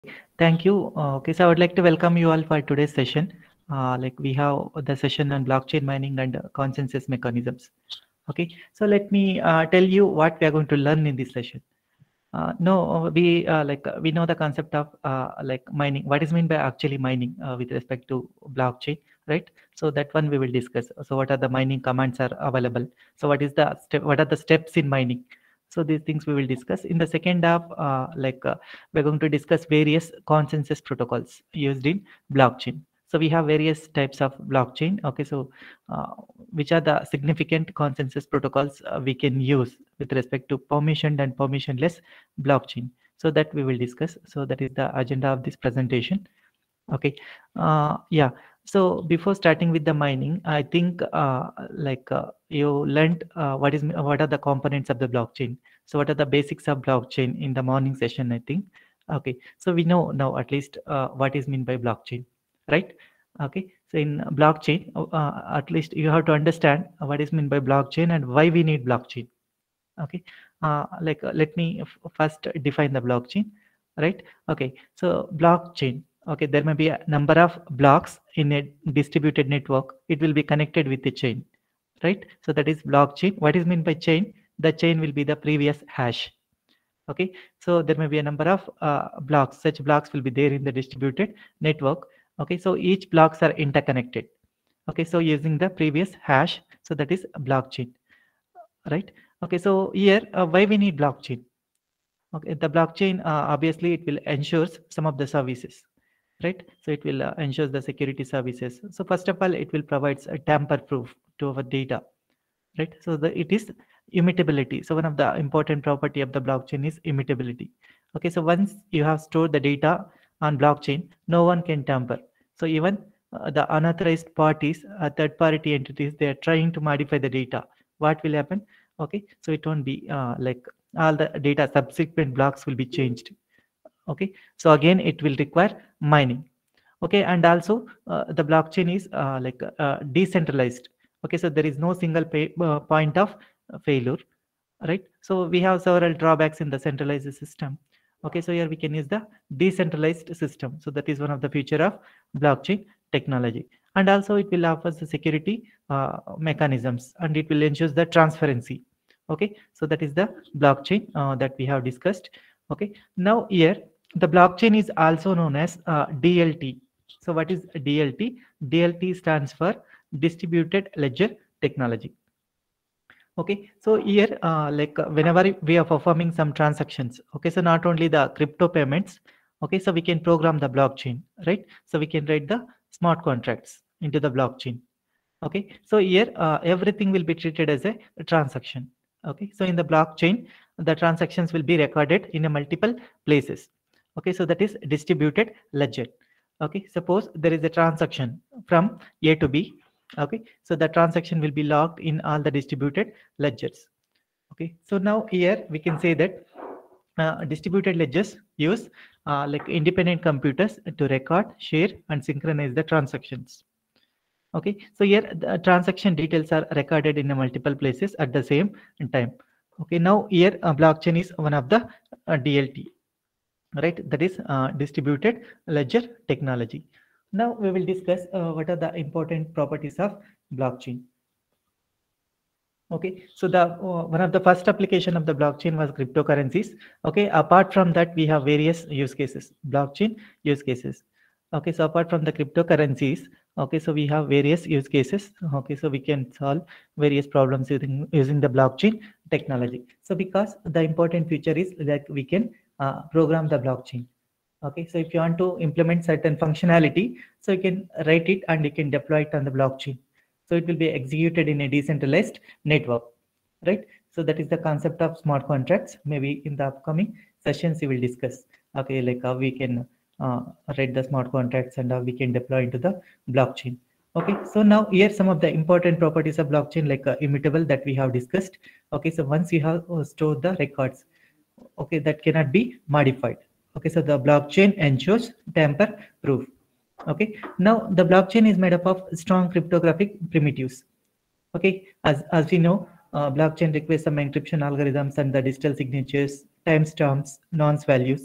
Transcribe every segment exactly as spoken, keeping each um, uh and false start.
Thank you. Uh, okay, so I would like to welcome you all for today's session. Uh, like we have the session on blockchain mining and uh, consensus mechanisms. Okay, so let me uh, tell you what we are going to learn in this session. Uh, no, uh, we uh, like uh, we know the concept of uh, like mining. What is meant by actually mining uh, with respect to blockchain, right? So that one we will discuss. So what are the mining commands are available? So what is the step? What are the steps in mining? So these things we will discuss in the second half. Uh, like uh, we're going to discuss various consensus protocols used in blockchain. So we have various types of blockchain. Okay, so uh, which are the significant consensus protocols uh, we can use with respect to permissioned and permissionless blockchain? So that we will discuss. So that is the agenda of this presentation. Okay. Uh, yeah. So before starting with the mining, I think uh, like uh, you learned uh, what is what are the components of the blockchain. So what are the basics of blockchain in the morning session, I think. Okay. So we know now at least uh, what is meant by blockchain, right? Okay. So in blockchain, uh, at least you have to understand what is meant by blockchain and why we need blockchain. Okay. Uh, like uh, let me f- first define the blockchain, right? Okay. So blockchain. Okay, there may be a number of blocks in a distributed network. It will be connected with the chain, right? So that is blockchain. What is meant by chain? The chain will be the previous hash. Okay, so there may be a number of uh, blocks. Such blocks will be there in the distributed network. Okay, so each blocks are interconnected. Okay, so using the previous hash, so that is blockchain, right? Okay, so here uh, why we need blockchain? Okay, the blockchain uh, obviously it will ensures some of the services, right? So it will uh, ensure the security services. So first of all, it will provide a tamper proof to our data, right? So the it is immutability. So one of the important property of the blockchain is immutability. Okay, so once you have stored the data on blockchain, no one can tamper. So even uh, the unauthorized parties, uh, third party entities, they are trying to modify the data. What will happen? Okay, so it won't be uh, like all the data subsequent blocks will be changed. Okay, so again it will require mining. Okay, and also uh, the blockchain is uh, like uh, decentralized. Okay, so there is no single pay, uh, point of uh, failure, right? So we have several drawbacks in the centralized system. Okay, so here we can use the decentralized system. So that is one of the feature of blockchain technology. And also it will offer the security uh, mechanisms, and it will ensure the transparency. Okay, so that is the blockchain uh, that we have discussed. Okay, now here the blockchain is also known as uh, D L T. So what is D L T? D L T stands for distributed ledger technology. Okay, so here uh, like uh, whenever we are performing some transactions, okay, so not only the crypto payments, okay, so we can program the blockchain, right? So we can write the smart contracts into the blockchain. Okay, so here uh, everything will be treated as a transaction. Okay, so in the blockchain the transactions will be recorded in a multiple places. Okay, so that is distributed ledger. Okay, suppose there is a transaction from A to B. Okay, so the transaction will be logged in all the distributed ledgers. Okay, so now here we can say that uh, distributed ledgers use uh, like independent computers to record, share and synchronize the transactions. Okay, so here the transaction details are recorded in a multiple places at the same time. Okay, now here uh, blockchain is one of the uh, D L T, right? That is uh, distributed ledger technology. Now we will discuss uh, what are the important properties of blockchain. Okay, so the uh, one of the first application of the blockchain was cryptocurrencies. Okay, apart from that we have various use cases, blockchain use cases. Okay, so apart from the cryptocurrencies, okay, so we have various use cases. Okay, so we can solve various problems using using the blockchain technology. So because the important feature is that we can uh, program the blockchain. Okay, so if you want to implement certain functionality, so you can write it and you can deploy it on the blockchain. So it will be executed in a decentralized network, right? So that is the concept of smart contracts. Maybe in the upcoming sessions we will discuss. Okay, like how we can uh, write the smart contracts and how we can deploy into the blockchain. Okay, so now here some of the important properties of blockchain, like uh, immutable, that we have discussed. Okay, so once you have uh, stored the records, okay, that cannot be modified. Okay, so the blockchain ensures tamper proof. Okay, now the blockchain is made up of strong cryptographic primitives. Okay, as as we know, uh, blockchain requires some encryption algorithms and the digital signatures, timestamps, nonce values.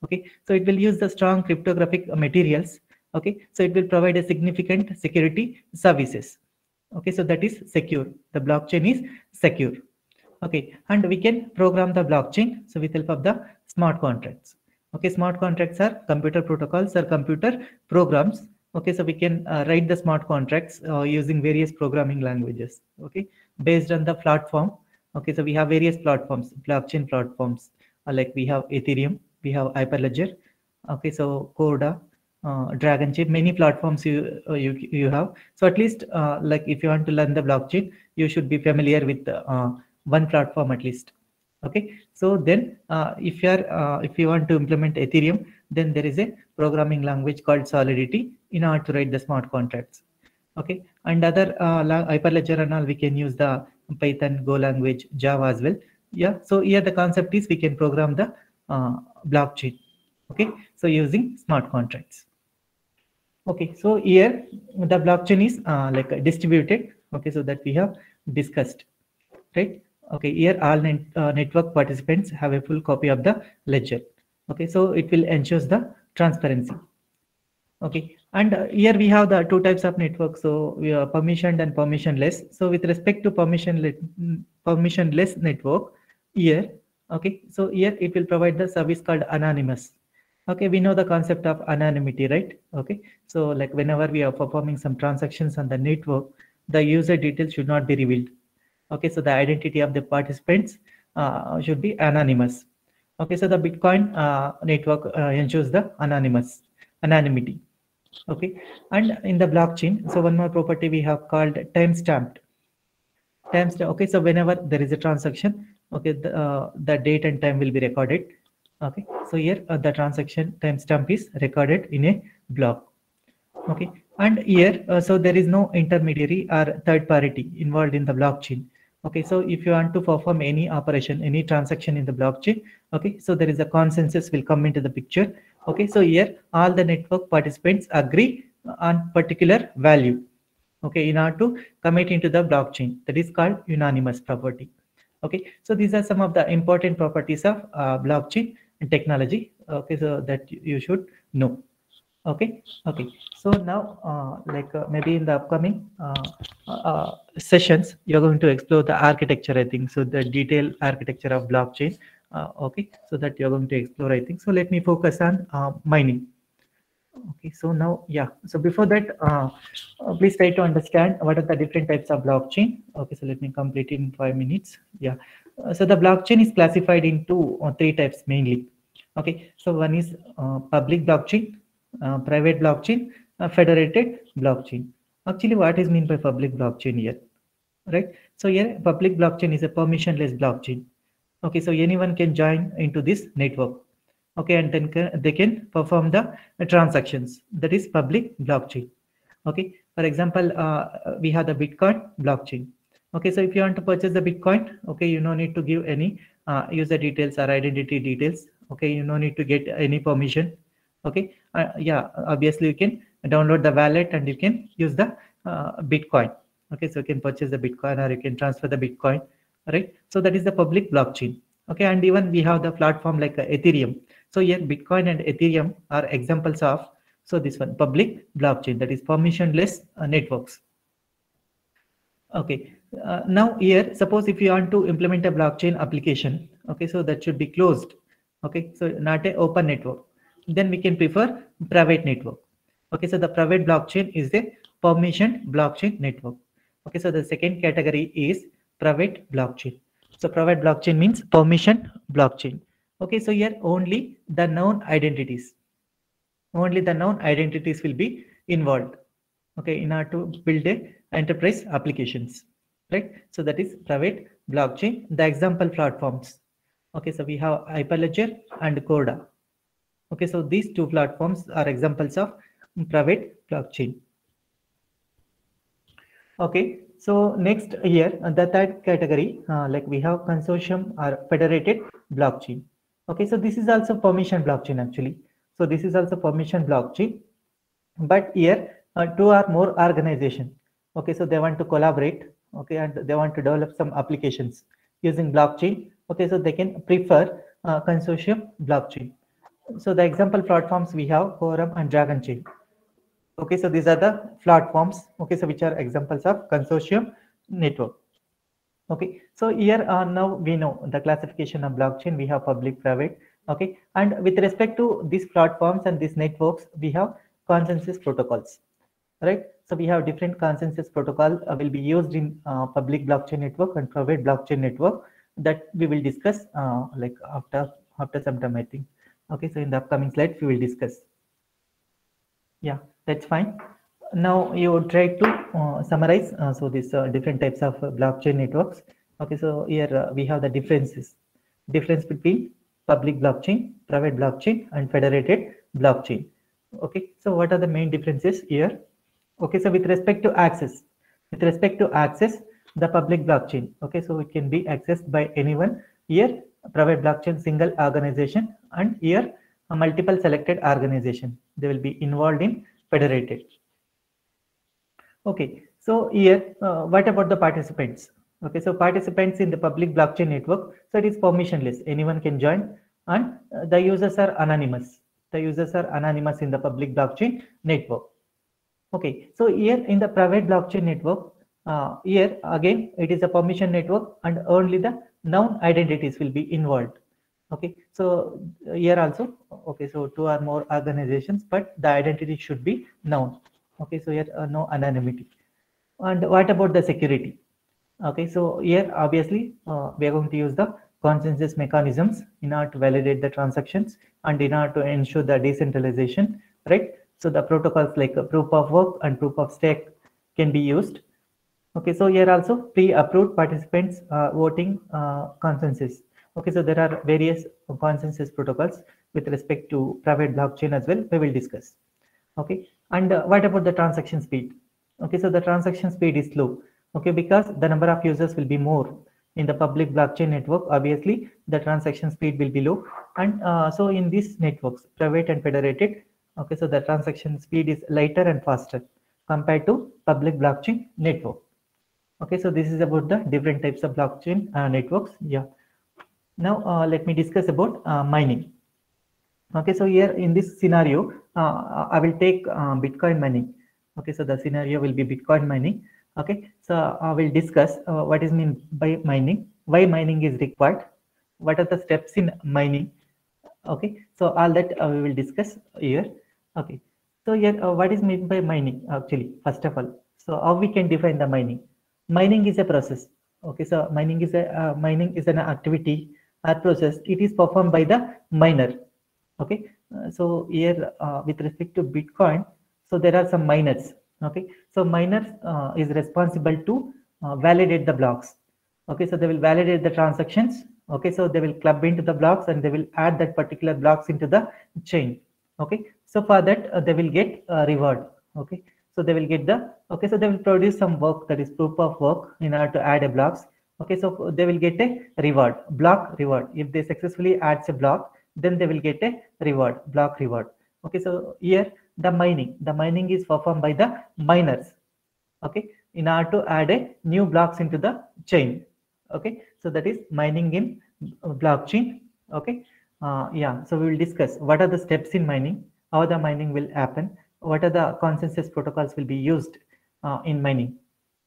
Okay, so it will use the strong cryptographic materials. Okay, so it will provide a significant security services. Okay, so that is secure. The blockchain is secure. Okay, and we can program the blockchain so with help of the smart contracts. Okay, smart contracts are computer protocols or computer programs. Okay, so we can uh, write the smart contracts uh, using various programming languages. Okay, based on the platform. Okay, so we have various platforms, blockchain platforms, uh, like we have Ethereum, we have Hyperledger. Okay, so Corda, uh, Dragonchip, many platforms you uh, you you have. So at least uh, like if you want to learn the blockchain, you should be familiar with uh, one platform at least. Okay, so then uh, if you are uh, if you want to implement Ethereum, then there is a programming language called Solidity in order to write the smart contracts. Okay, and other uh, Hyperledger and all, we can use the Python, Go language, Java as well. Yeah, so here the concept is we can program the uh, blockchain. Okay, so using smart contracts. Okay, so here the blockchain is uh, like distributed. Okay, so that we have discussed, right? Okay, here all net, uh, network participants have a full copy of the ledger. Okay, so it will ensure the transparency. Okay, and uh, here we have the two types of network. So we are permissioned and permissionless. So with respect to permission permissionless network, here, okay, so here it will provide the service called anonymous. Okay, we know the concept of anonymity, right? Okay, so like whenever we are performing some transactions on the network, the user details should not be revealed. Okay, so the identity of the participants uh, should be anonymous. Okay, so the Bitcoin uh, network uh, ensures the anonymous anonymity. Okay, and in the blockchain, so one more property we have called time-stamped. Timestamp. Okay, so whenever there is a transaction, okay, the, uh, the date and time will be recorded. Okay, so here uh, the transaction timestamp is recorded in a block. Okay, and here uh, so there is no intermediary or third party involved in the blockchain. Okay, so if you want to perform any operation, any transaction in the blockchain, okay, so there is a consensus will come into the picture. Okay, so here all the network participants agree on particular value. Okay, in order to commit into the blockchain, that is called unanimous property. Okay, so these are some of the important properties of uh, blockchain and technology. Okay, so that you should know. Okay, okay, so now uh, like uh, maybe in the upcoming uh, uh, sessions you're going to explore the architecture, I think, so the detailed architecture of blockchain. Uh, okay, so that you're going to explore, I think. So let me focus on uh, mining. Okay, so now, yeah, so before that, uh, uh, please try to understand what are the different types of blockchain. Okay, so let me complete in five minutes. Yeah, uh, so the blockchain is classified into uh, three types mainly. Okay, so one is uh, public blockchain, uh, private blockchain, uh, federated blockchain. Actually, what is meant by public blockchain here, right? So here, public blockchain is a permissionless blockchain. Okay, so anyone can join into this network. Okay, and then can, they can perform the uh, transactions. That is public blockchain. Okay, for example, uh, we have the Bitcoin blockchain. Okay, so if you want to purchase the Bitcoin, okay, you no need to give any uh, user details or identity details. Okay, you no need to get any permission. Okay, uh, yeah, obviously you can download the wallet and you can use the uh, Bitcoin. Okay, so you can purchase the Bitcoin or you can transfer the Bitcoin, right? So that is the public blockchain. Okay, and even we have the platform like uh, Ethereum. So here Bitcoin and Ethereum are examples of, so this one, public blockchain, that is permissionless uh, networks. Okay, uh, now here, suppose if you want to implement a blockchain application, okay, so that should be closed. Okay, so not a open network. Then we can prefer private network. Okay, so the private blockchain is a permission blockchain network. Okay, so the second category is private blockchain. So private blockchain means permission blockchain. Okay, so here only the known identities, only the known identities will be involved. Okay, in order to build a enterprise applications, right? So that is private blockchain. The example platforms. Okay, so we have Hyperledger and Corda. Okay, so these two platforms are examples of private blockchain. Okay, so next here, the third category, uh, like we have consortium or federated blockchain. Okay, so this is also permission blockchain actually. So this is also permission blockchain, but here uh, two or more organization. Okay, so they want to collaborate. Okay, and they want to develop some applications using blockchain. Okay, so they can prefer uh, consortium blockchain. So the example platforms we have Quorum and Dragon Chain. Okay, so these are the platforms. Okay, so which are examples of consortium network. Okay, so here uh, now we know the classification of blockchain. We have public, private. Okay, and with respect to these platforms and these networks, we have consensus protocols, right? So we have different consensus protocol uh, will be used in uh, public blockchain network and private blockchain network that we will discuss uh, like after after some time, I think. Okay, so in the upcoming slides we will discuss. Yeah, that's fine. Now you try to uh, summarize. Uh, so these uh, different types of uh, blockchain networks. Okay, so here uh, we have the differences. Difference between public blockchain, private blockchain, and federated blockchain. Okay, so what are the main differences here? Okay, so with respect to access, with respect to access, the public blockchain. Okay, so it can be accessed by anyone. Here, private blockchain, single organization, and here a multiple selected organization. They will be involved in federated. Okay, so here, uh, what about the participants? Okay, so participants in the public blockchain network, so it is permissionless. Anyone can join, and uh, the users are anonymous. The users are anonymous in the public blockchain network. Okay, so here in the private blockchain network, uh, here again it is a permission network and only the known identities will be involved. Okay, so here also, okay, so two or more organizations, but the identity should be known. Okay, so here uh, no anonymity. And what about the security? Okay, so here obviously uh, we are going to use the consensus mechanisms in order to validate the transactions and in order to ensure the decentralization, right? So the protocols like proof of work and proof of stake can be used. Okay, so here also pre-approved participants uh, voting uh, consensus. Okay, so there are various consensus protocols with respect to private blockchain as well. We will discuss. Okay, and uh, what about the transaction speed? Okay, so the transaction speed is slow. Okay, because the number of users will be more in the public blockchain network. Obviously, the transaction speed will be low, and uh, so in these networks, private and federated. Okay, so the transaction speed is lighter and faster compared to public blockchain network. Okay, so this is about the different types of blockchain uh, networks. Yeah. Now uh, let me discuss about uh, mining. Okay, so here in this scenario, uh, I will take uh, Bitcoin mining. Okay, so the scenario will be Bitcoin mining. Okay, so I will discuss uh, what is mean by mining, why mining is required, what are the steps in mining. Okay, so all that uh, we will discuss here. Okay, so here uh, what is meant by mining actually? First of all, so how we can define the mining? Mining is a process. Okay, so mining is a uh, mining is an activity or process. It is performed by the miner. Okay, uh, so here uh, with respect to Bitcoin, so there are some miners. Okay, so miners uh, is responsible to uh, validate the blocks. Okay, so they will validate the transactions. Okay, so they will club into the blocks and they will add that particular blocks into the chain. Okay, so for that uh, they will get a reward. Okay, so they will get the, okay, so they will produce some work, that is proof of work, in order to add a blocks. Okay, so they will get a reward, block reward. If they successfully adds a block, then they will get a reward, block reward. Okay, so here the mining, the mining is performed by the miners. Okay, in order to add a new blocks into the chain. Okay, so that is mining in blockchain. Okay, uh, yeah, so we will discuss what are the steps in mining, how the mining will happen, what are the consensus protocols will be used uh, in mining.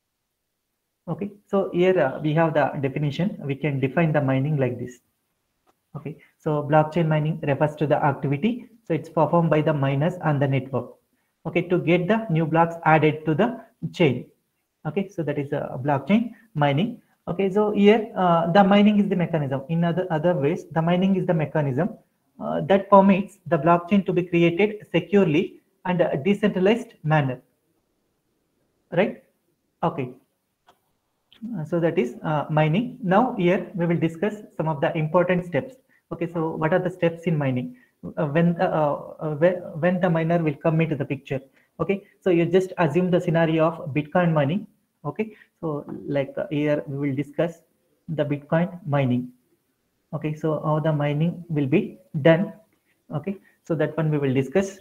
Okay, so here uh, we have the definition. We can define the mining like this. Okay, so blockchain mining refers to the activity. So it's performed by the miners on the network. Okay, to get the new blocks added to the chain. Okay, so that is a blockchain mining. Okay, so here uh, the mining is the mechanism. In other other ways, the mining is the mechanism uh, that permits the blockchain to be created securely and a decentralized manner. Right? Okay. Uh, so that is uh, mining. Now here we will discuss some of the important steps. Okay, so what are the steps in mining? Uh, when, the, uh, uh, when the miner will come into the picture. Okay, so you just assume the scenario of Bitcoin mining. Okay, so like uh, here we will discuss the Bitcoin mining. Okay, so how the mining will be done. Okay, so that one we will discuss.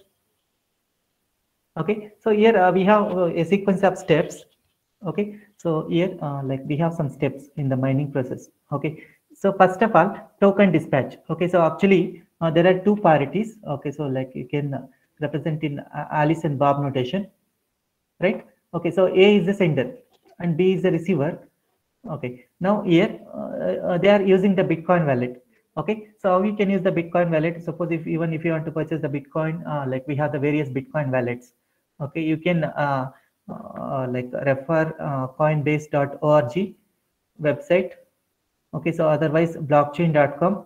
Okay, so here uh, we have uh, a sequence of steps. Okay, so here uh, like we have some steps in the mining process. Okay, so first of all, token dispatch. Okay, so actually uh, there are two parties. Okay, so like you can uh, represent in uh, Alice and Bob notation, right? Okay, so A is the sender and B is the receiver. Okay, now here uh, uh, they are using the Bitcoin wallet. Okay, so how you can use the Bitcoin wallet? Suppose if even if you want to purchase the Bitcoin, uh, like we have the various Bitcoin wallets. Okay, you can uh, uh, like refer uh, coinbase dot org website. Okay, so otherwise blockchain dot com.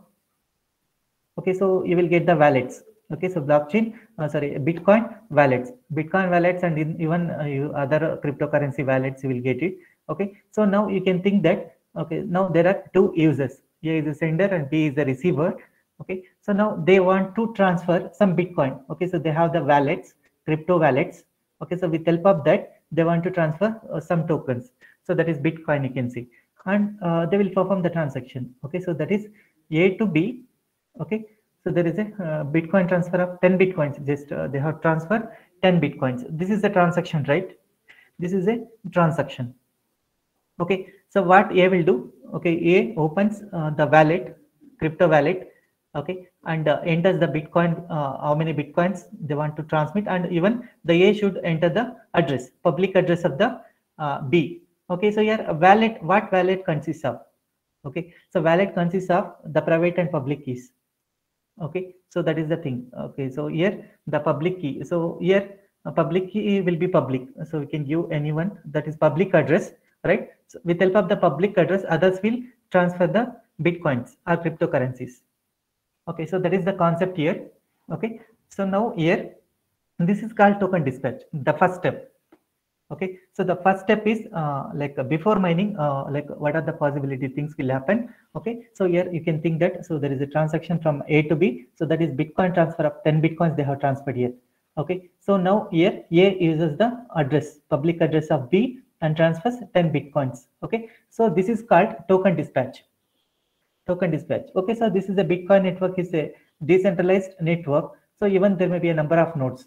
Okay, so you will get the wallets. Okay, so blockchain, uh, sorry, Bitcoin wallets, Bitcoin wallets, and in, even uh, you, other cryptocurrency wallets, you will get it. Okay, so now you can think that, okay, now there are two users. A is the sender and B is the receiver. Okay, so now they want to transfer some Bitcoin. Okay, so they have the wallets, crypto wallets. Okay, so with help of that, they want to transfer uh, some tokens. So that is Bitcoin, you can see, and uh, they will perform the transaction. Okay, so that is A to B. Okay, so there is a uh, Bitcoin transfer of ten Bitcoins. Just uh, they have transferred ten Bitcoins. This is the transaction, right? This is a transaction. Okay, so what A will do? Okay, A opens uh, the wallet, crypto wallet. Okay, and uh, enters the Bitcoin, uh, how many Bitcoins they want to transmit, and even the A should enter the address, public address of the uh, B. Okay, so here a wallet, what wallet consists of? Okay, so wallet consists of the private and public keys. Okay, so that is the thing. Okay, so here the public key. So here a public key will be public. So we can give anyone, that is public address, right? So with help of the public address, others will transfer the Bitcoins or cryptocurrencies. Okay, so that is the concept here. Okay, so now here, this is called token dispatch, the first step. Okay, so the first step is uh, like uh, before mining, uh, like what are the possibility things will happen. Okay, so here you can think that, so there is a transaction from A to B, so that is Bitcoin transfer of ten Bitcoins they have transferred here. Okay, so now here A uses the address, public address of B, and transfers ten Bitcoins. Okay, so this is called token dispatch. Token dispatch. Okay, so this is a Bitcoin network, is a decentralized network. So even there may be a number of nodes.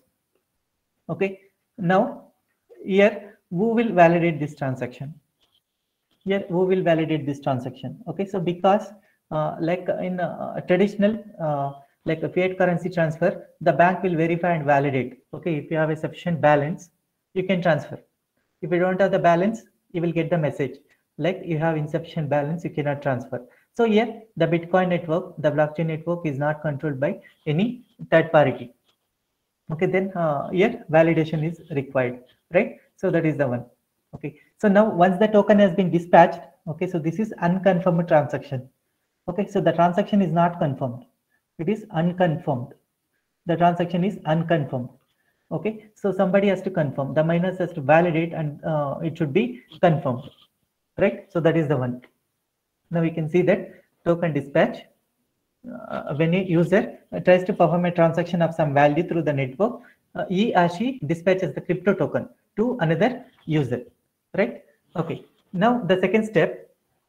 Okay, now here who will validate this transaction? Here who will validate this transaction? Okay, so because uh, like in uh, traditional uh, like a fiat currency transfer, the bank will verify and validate. Okay, if you have a sufficient balance, you can transfer. If you don't have the balance, you will get the message like you have insufficient balance, you cannot transfer. So here the Bitcoin network, the blockchain network is not controlled by any third party. Okay, then uh, here validation is required, right? So that is the one. Okay, so now once the token has been dispatched, okay, so this is unconfirmed transaction. Okay, so the transaction is not confirmed, it is unconfirmed. The transaction is unconfirmed. Okay, so somebody has to confirm, the miners has to validate, and uh, it should be confirmed, right? So that is the one. Now we can see that token dispatch, uh, when a user uh, tries to perform a transaction of some value through the network, uh, he or she dispatches the crypto token to another user, right? Okay, now the second step,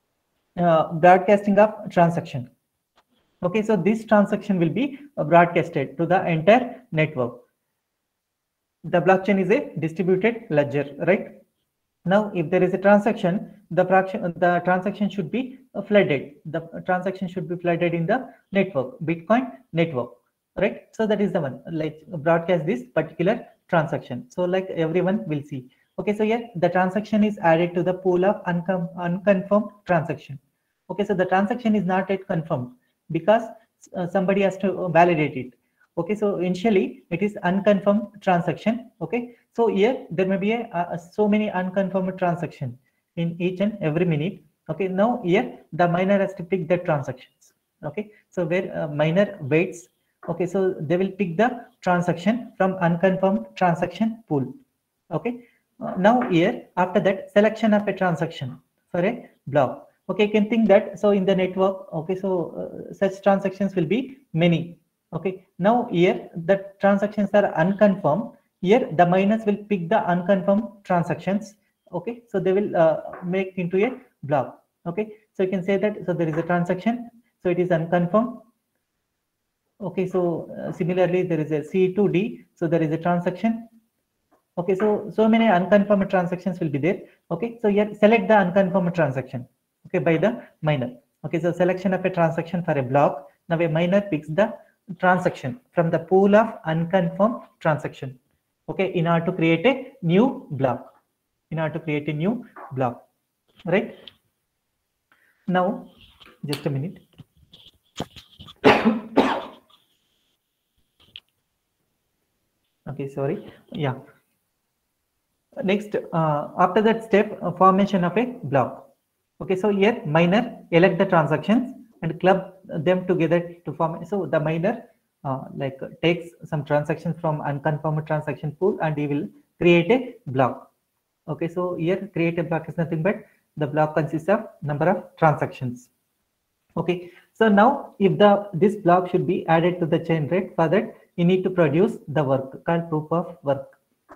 uh, broadcasting of transaction. Okay, so this transaction will be uh, broadcasted to the entire network. The blockchain is a distributed ledger, right? Now, if there is a transaction, the, the transaction should be flooded. The transaction should be flooded in the network, Bitcoin network, right? So that is the one, like broadcast this particular transaction. So like everyone will see. Okay, so here the transaction is added to the pool of uncon unconfirmed transaction. Okay, so the transaction is not yet confirmed because uh, somebody has to validate it. Okay, so initially it is unconfirmed transaction. Okay, so here there may be a, a, so many unconfirmed transaction in each and every minute. Okay, now here the miner has to pick the transactions. Okay, so where uh, miner waits. Okay, so they will pick the transaction from unconfirmed transaction pool. Okay, uh, now here after that selection of a transaction for a block. Okay, you can think that, so in the network, okay, so uh, such transactions will be many. Okay, now here the transactions are unconfirmed. Here the miners will pick the unconfirmed transactions. Okay, so they will uh, make into a block. Okay, so you can say that, so there is a transaction, so it is unconfirmed. Okay, so uh, similarly there is a C to D, so there is a transaction. Okay, so so many unconfirmed transactions will be there. Okay, so here select the unconfirmed transaction, okay, by the miner. Okay, so selection of a transaction for a block. Now a miner picks the transaction from the pool of unconfirmed transaction. Okay, in order to create a new block, in order to create a new block, right? Now, just a minute. Okay, sorry. Yeah. Next, uh, after that step, uh, formation of a block. Okay, so here miner elect the transactions and club them together to form. So the miner uh, like uh, takes some transactions from unconfirmed transaction pool and he will create a block. Okay, so here create a block is nothing but the block consists of number of transactions. Okay, so now if the this block should be added to the chain, right? For that you need to produce the work called proof of work.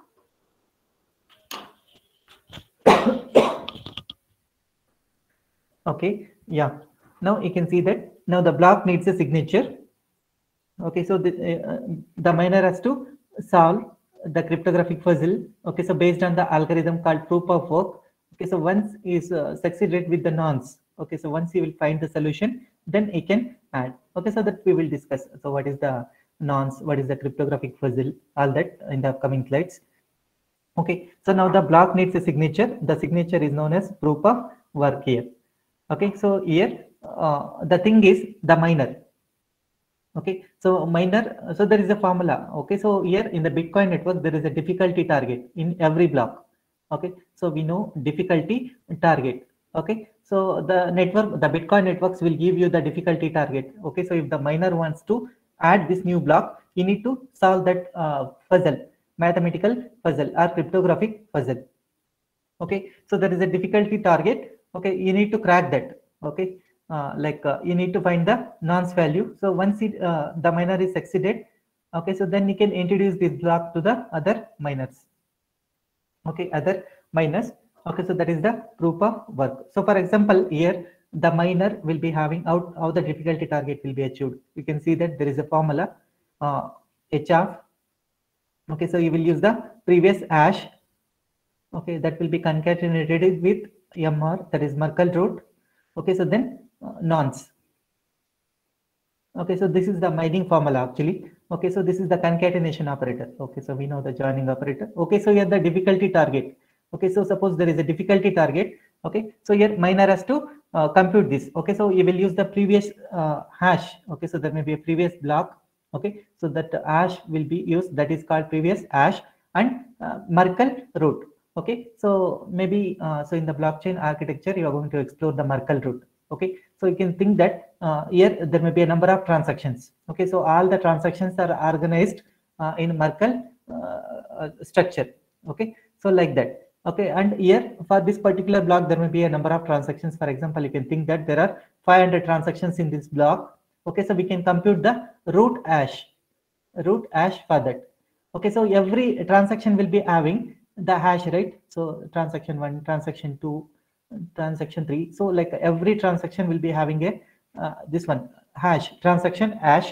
Okay, yeah, now you can see that now the block needs a signature. Okay, so the, uh, the miner has to solve the cryptographic puzzle. Okay, so based on the algorithm called proof of work. Okay, so once is uh, succeeded with the nonce. Okay, so once you will find the solution, then he can add. Okay, so that we will discuss. So what is the nonce, what is the cryptographic puzzle, all that in the upcoming slides. Okay, so now the block needs a signature. The signature is known as proof of work here. Okay, so here uh, the thing is the miner. Okay, so miner, so there is a formula. Okay, so here in the Bitcoin network, there is a difficulty target in every block. Okay, so we know difficulty target. Okay, so the network, the Bitcoin networks will give you the difficulty target. Okay, so if the miner wants to add this new block, you need to solve that uh, puzzle, mathematical puzzle or cryptographic puzzle. Okay, so there is a difficulty target. Okay, you need to crack that. Okay, uh, like uh, you need to find the nonce value. So once it, uh, the miner is succeeded, okay, so then you can introduce this block to the other miners. Okay, other miners. Okay, so that is the proof of work. So for example, here the miner will be having out how the difficulty target will be achieved. You can see that there is a formula uh, H of. Okay, so you will use the previous hash. Okay, that will be concatenated with M R, that is Merkle root. Okay, so then uh, nonce. Okay, so this is the mining formula actually. Okay, so this is the concatenation operator. Okay, so we know the joining operator. Okay, so here the difficulty target. Okay, so suppose there is a difficulty target. Okay, so here miner has to uh, compute this. Okay, so you will use the previous uh, hash. Okay, so there may be a previous block. Okay, so that hash will be used, that is called previous hash, and uh, Merkle root. Okay, so maybe uh, so in the blockchain architecture you are going to explore the Merkle root. Okay, so you can think that uh, here there may be a number of transactions. Okay, so all the transactions are organized uh, in Merkle uh, structure. Okay, so like that. Okay, and here for this particular block there may be a number of transactions. For example, you can think that there are five hundred transactions in this block. Okay, so we can compute the root hash, root hash for that. Okay, so every transaction will be having the hash, right? So transaction one, transaction two, transaction three. So like every transaction will be having a uh, this one hash, transaction hash.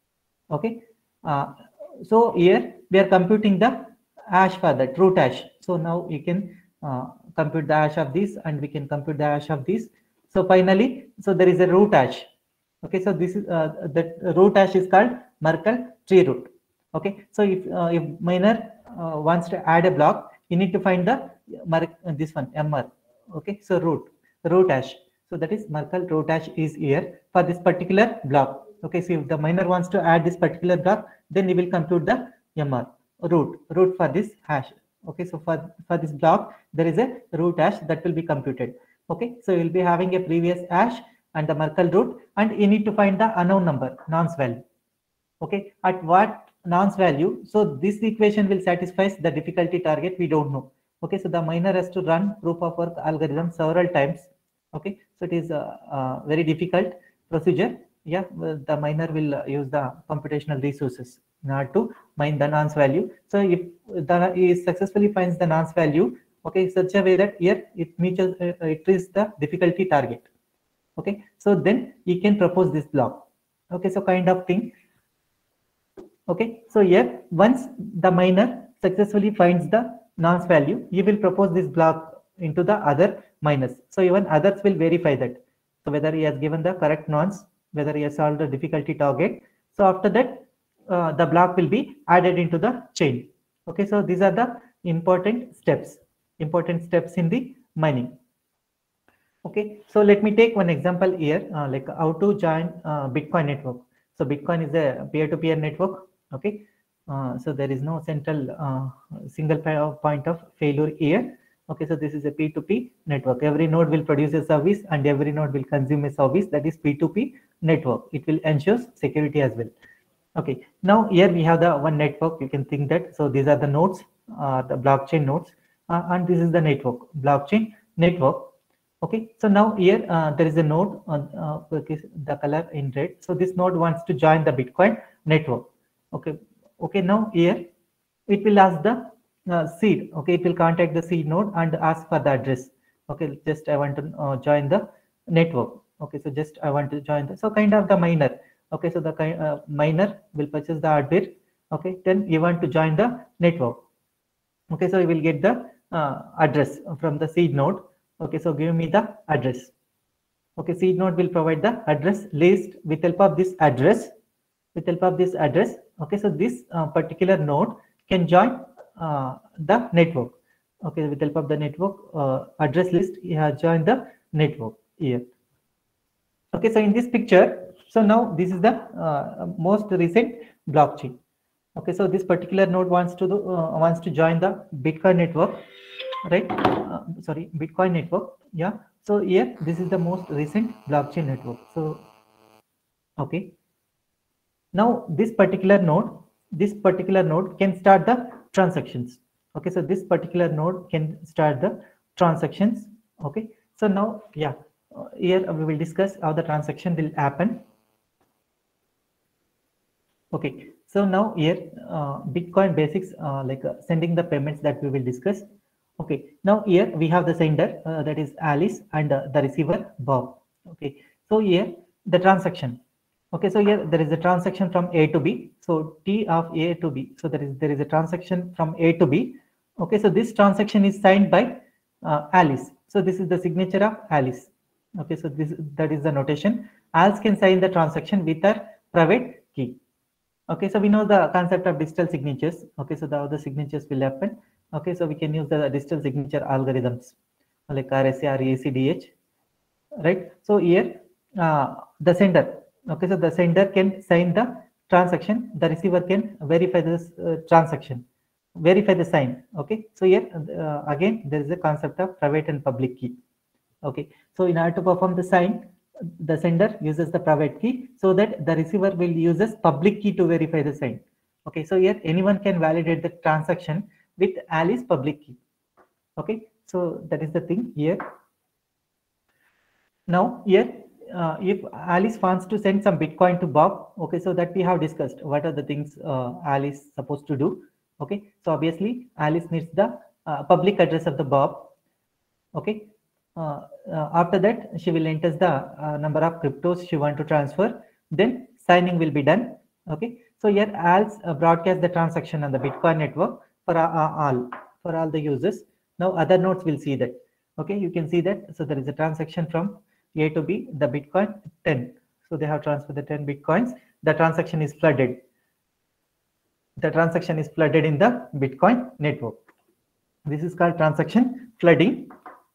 Okay, uh, so here we are computing the hash for that root hash. So now you can uh, compute the hash of this and we can compute the hash of this. So finally, so there is a root hash. Okay, so this is uh, that root hash is called Merkle tree root. Okay, so if uh, if miner uh, wants to add a block, you need to find the uh, this one M R. Okay, so root root hash. So that is Merkle root hash is here for this particular block. Okay, so if the miner wants to add this particular block, then he will compute the M R root root for this hash. Okay, so for for this block there is a root hash that will be computed. Okay, so you will be having a previous hash and the Merkle root, and you need to find the unknown number, nonce value. Okay, at what nonce value? So this equation will satisfy the difficulty target, we don't know. Okay, so the miner has to run proof of work algorithm several times. Okay, so it is a, a very difficult procedure. Yeah, the miner will use the computational resources in order to mine the nonce value. So if the he successfully finds the nonce value, okay, such a way that here it meets uh, it is the difficulty target. Okay, so then you can propose this block. Okay, so kind of thing. Okay, so here once the miner successfully finds the nonce value, you will propose this block into the other miners. So even others will verify that. So whether he has given the correct nonce, whether he has solved the difficulty target. So after that, uh, the block will be added into the chain. Okay, so these are the important steps, important steps in the mining. Okay, so let me take one example here, uh, like how to join uh, Bitcoin network. So Bitcoin is a peer-to-peer network. Okay, uh, so there is no central uh, single point of failure here. Okay, so this is a P two P network. Every node will produce a service and every node will consume a service. That is P two P network. It will ensure security as well. Okay, now here we have the one network. You can think that. So these are the nodes, uh, the blockchain nodes, uh, and this is the network, blockchain network. Okay, so now here uh, there is a node on uh, okay, the color in red. So this node wants to join the Bitcoin network. Okay, okay. Now here it will ask the uh, seed. Okay, it will contact the seed node and ask for the address. Okay, just I want to uh, join the network. Okay, so just I want to join the, so kind of the miner. Okay, so the kind uh, miner will purchase the hardware. Okay, then you want to join the network. Okay, so you will get the uh, address from the seed node. Okay, so give me the address. Okay, seed node will provide the address list with help of this address. With help of this address. Okay, so this uh, particular node can join uh, the network. Okay, with help of the network uh, address list, you have joined the network here. Okay, so in this picture, so now this is the uh, most recent blockchain. Okay, so this particular node wants to do, uh, wants to join the Bitcoin network, right? Uh, sorry, Bitcoin network. Yeah. So here, this is the most recent blockchain network. So, okay. Now this particular node, this particular node can start the transactions. Okay, so this particular node can start the transactions. Okay, so now, yeah, uh, here we will discuss how the transaction will happen. Okay, so now here uh, Bitcoin basics, uh, like uh, sending the payments that we will discuss. Okay, now here we have the sender, uh, that is Alice, and uh, the receiver Bob. Okay, so here the transaction. Okay, so here there is a transaction from A to B. So T of A to B. So there is there is a transaction from A to B. Okay, so this transaction is signed by uh, Alice. So this is the signature of Alice. Okay, so this that is the notation. Alice can sign the transaction with her private key. Okay, so we know the concept of digital signatures. Okay, so the other signatures will happen. Okay, so we can use the digital signature algorithms like R S A or A C D H, right? So here uh, the sender. Okay, so the sender can sign the transaction. The receiver can verify this uh, transaction, verify the sign. Okay, so here uh, again there is a concept of private and public key. Okay, so in order to perform the sign, the sender uses the private key so that the receiver will uses public key to verify the sign. Okay, so here anyone can validate the transaction with Alice public key. Okay, so that is the thing here. Now here, uh, if Alice wants to send some Bitcoin to Bob, okay, so that we have discussed what are the things uh, Alice supposed to do. Okay, so obviously Alice needs the uh, public address of the Bob. Okay, uh, uh, after that she will enter the uh, number of cryptos she want to transfer. Then signing will be done. Okay, so here Alice uh, broadcast the transaction on the Bitcoin network for uh, all for all the users. Now other nodes will see that. Okay, you can see that. So there is a transaction from A to B, the Bitcoin ten. So they have transferred the ten Bitcoins. The transaction is flooded. The transaction is flooded in the Bitcoin network. This is called transaction flooding.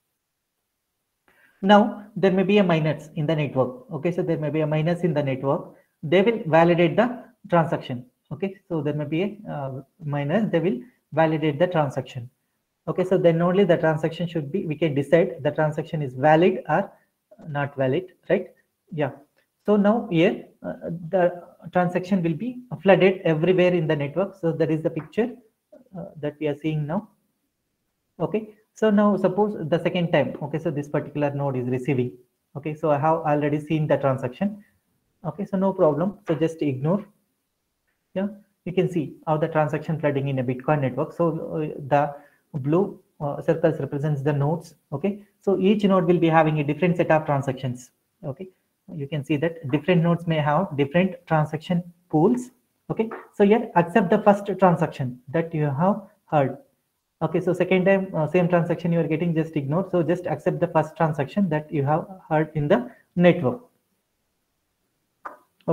Now there may be a miners in the network. Okay, so there may be a miners in the network. They will validate the transaction. Okay, so there may be a uh, miners. They will validate the transaction. Okay, so then only the transaction should be, we can decide the transaction is valid or not valid, right? Yeah. So now here uh, the transaction will be flooded everywhere in the network. So that is the picture uh, that we are seeing now. Okay, so now suppose the second time. Okay, so this particular node is receiving. Okay, so I have already seen the transaction. Okay, so no problem. So just ignore. Yeah, you can see how the transaction flooding in a Bitcoin network. So uh, the blue uh, circles represents the nodes. Okay, so each node will be having a different set of transactions. Okay, you can see that different nodes may have different transaction pools. Okay, so here accept the first transaction that you have heard. Okay, so second time uh, same transaction you are getting, just ignore. So just accept the first transaction that you have heard in the network. Okay,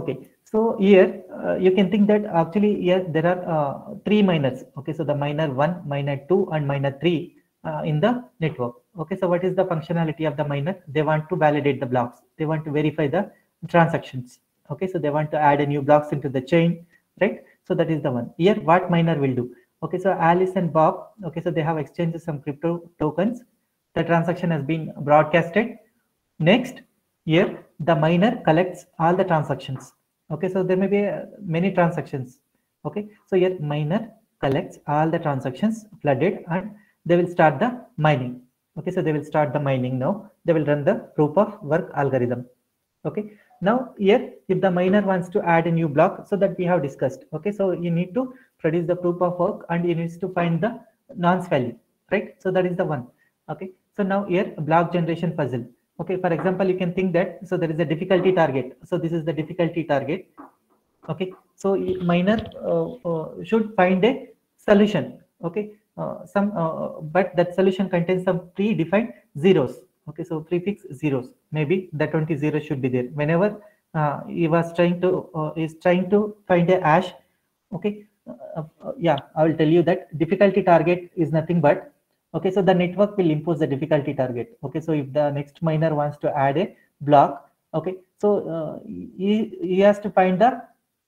So here uh, you can think that actually yes, there are uh, three miners. Okay, so the miner one, miner two, and miner three uh, in the network. Okay, so what is the functionality of the miner? They want to validate the blocks. They want to verify the transactions. Okay, so they want to add a new blocks into the chain, right? So that is the one. Here, what miner will do? Okay, so Alice and Bob. Okay, so they have exchanged some crypto tokens. The transaction has been broadcasted. Next, here the miner collects all the transactions. Okay, so there may be uh, many transactions. Okay, so here miner collects all the transactions flooded and they will start the mining. Okay, so they will start the mining now. They will run the proof of work algorithm. Okay, now here if the miner wants to add a new block, so that we have discussed. Okay, so you need to produce the proof of work and you need to find the nonce value, right? So that is the one. Okay, so now here block generation puzzle. Okay, for example, you can think that so there is a difficulty target. So this is the difficulty target. Okay, so miner uh, uh, should find a solution. Okay, uh, some uh, but that solution contains some predefined zeros. Okay, so prefix zeros. Maybe the twenty zeros should be there. Whenever uh, he was trying to uh, is trying to find a hash. Okay, uh, uh, yeah, I will tell you that difficulty target is nothing but. Okay, so the network will impose the difficulty target. Okay, so if the next miner wants to add a block, okay, so uh, he, he has to find the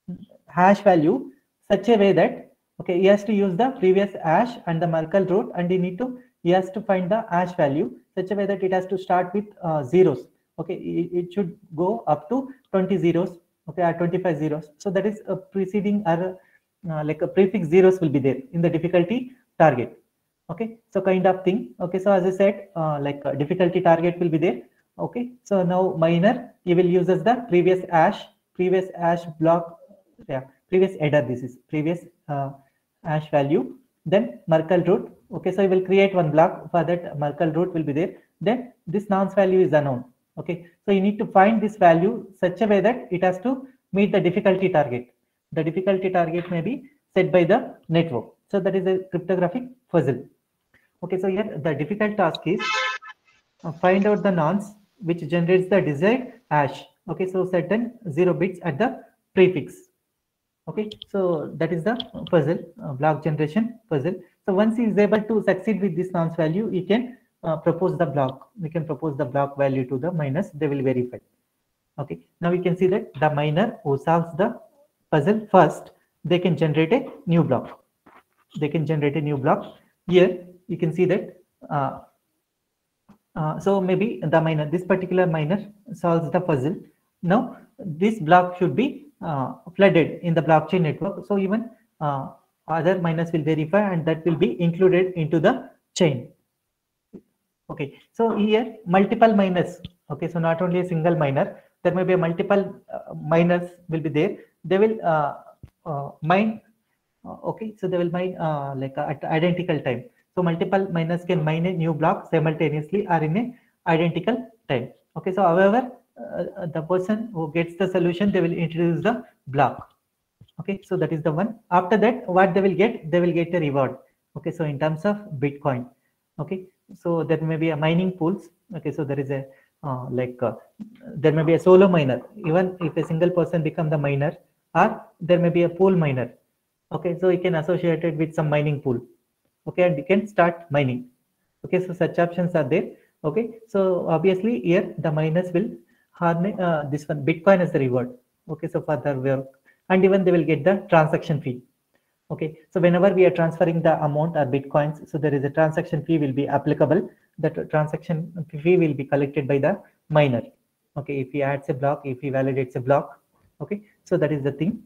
hash value such a way that, okay, he has to use the previous hash and the Merkle root, and he need to he has to find the hash value such a way that it has to start with uh, zeros. Okay, it, it should go up to twenty zeros. Okay, or twenty-five zeros. So that is a preceding or uh, like a prefix zeros will be there in the difficulty target. Okay, so kind of thing. Okay, so as I said, uh, like uh, difficulty target will be there. Okay, so now miner you will use as the previous hash previous hash block, yeah, previous header. This is previous uh, hash value, then Merkle root. Okay, so you will create one block for that. Merkle root will be there. Then this nonce value is unknown. Okay, so you need to find this value such a way that it has to meet the difficulty target. The difficulty target may be set by the network. So that is a cryptographic puzzle. Okay, so here the difficult task is uh, find out the nonce which generates the desired hash. Okay, so certain zero bits at the prefix. Okay, so that is the puzzle, uh, block generation puzzle. So once he is able to succeed with this nonce value, he can uh, propose the block. We can propose the block value to the miners. They will verify. Okay, now we can see that the miner who solves the puzzle first, they can generate a new block. They can generate a new block. Here you can see that. Uh, uh, so maybe the miner, this particular miner solves the puzzle. Now this block should be uh, flooded in the blockchain network. So even uh, other miners will verify and that will be included into the chain. Okay, so here multiple miners. Okay, so not only a single miner, there may be a multiple uh, miners will be there. They will uh, uh, mine. Uh, okay, so they will mine uh, like uh, at identical time. So multiple miners can mine a new block simultaneously or in a identical time. Okay, so however, uh, the person who gets the solution, they will introduce the block. Okay, so that is the one. After that, what they will get, they will get a reward. Okay, so in terms of Bitcoin. Okay, so there may be a mining pools. Okay, so there is a uh, like uh, there may be a solo miner. Even if a single person become the miner, or there may be a pool miner. Okay, so you can associate it with some mining pool. Okay, and you can start mining. Okay, so such options are there. Okay, so obviously here the miners will harness uh, this one Bitcoin as the reward. Okay, so for their work, and even they will get the transaction fee. Okay, so whenever we are transferring the amount or Bitcoins, so there is a transaction fee will be applicable. That transaction fee will be collected by the miner. Okay, if he adds a block, if he validates a block. Okay, so that is the thing.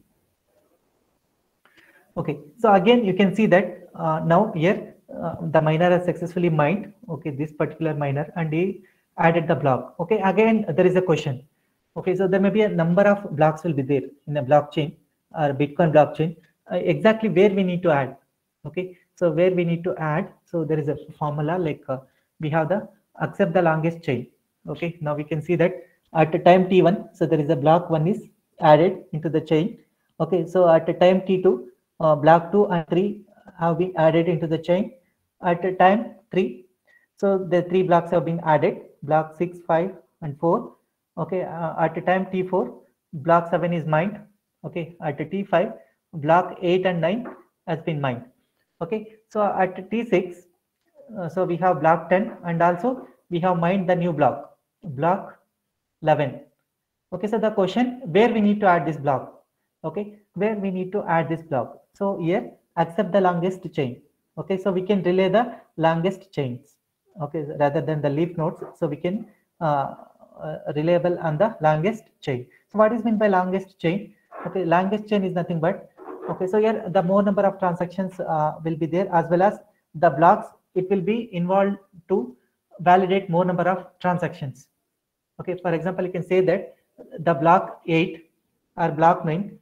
Okay, so again you can see that uh, now here uh, the miner has successfully mined, okay, this particular miner, and he added the block. Okay, again there is a question. Okay, so there may be a number of blocks will be there in a blockchain or Bitcoin blockchain. Uh, exactly where we need to add. Okay, so where we need to add, so there is a formula like uh, we have the accept the longest chain. Okay, now we can see that at the time T one, so there is a block one is added into the chain. Okay, so at the time T two, uh, block two and three have been added into the chain. At the time three, so the three blocks have been added, block six, five and four. Okay, uh, at the time T four, block seven is mined. Okay, at T five, block eight and nine has been mined. Okay, so at T six, uh, so we have block ten, and also we have mined the new block, block eleven. Okay, so the question, where we need to add this block? Okay, where we need to add this block? So here, accept the longest chain. Okay, so we can relay the longest chains. Okay, rather than the leaf nodes, so we can uh, uh, reliable on the longest chain. So what is meant by longest chain? Okay, longest chain is nothing but, okay, so here the more number of transactions uh, will be there, as well as the blocks, it will be involved to validate more number of transactions. Okay, for example, you can say that the block eight or block nine.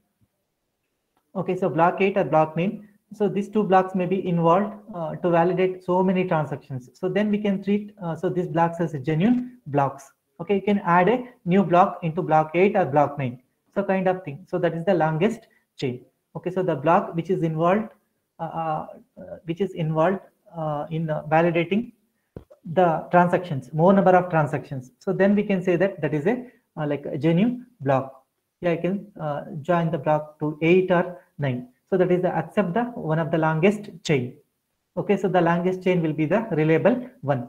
Okay, so block eight or block nine. So these two blocks may be involved uh, to validate so many transactions. So then we can treat uh, so these blocks as genuine blocks. Okay, you can add a new block into block eight or block nine. So kind of thing. So that is the longest chain. Okay, so the block which is involved, uh, uh, which is involved uh, in uh, validating the transactions, more number of transactions. So then we can say that that is a uh, like a genuine block. Yeah, I can uh, join the block to eight or nine. So that is the accept the one of the longest chain. Okay, so the longest chain will be the reliable one.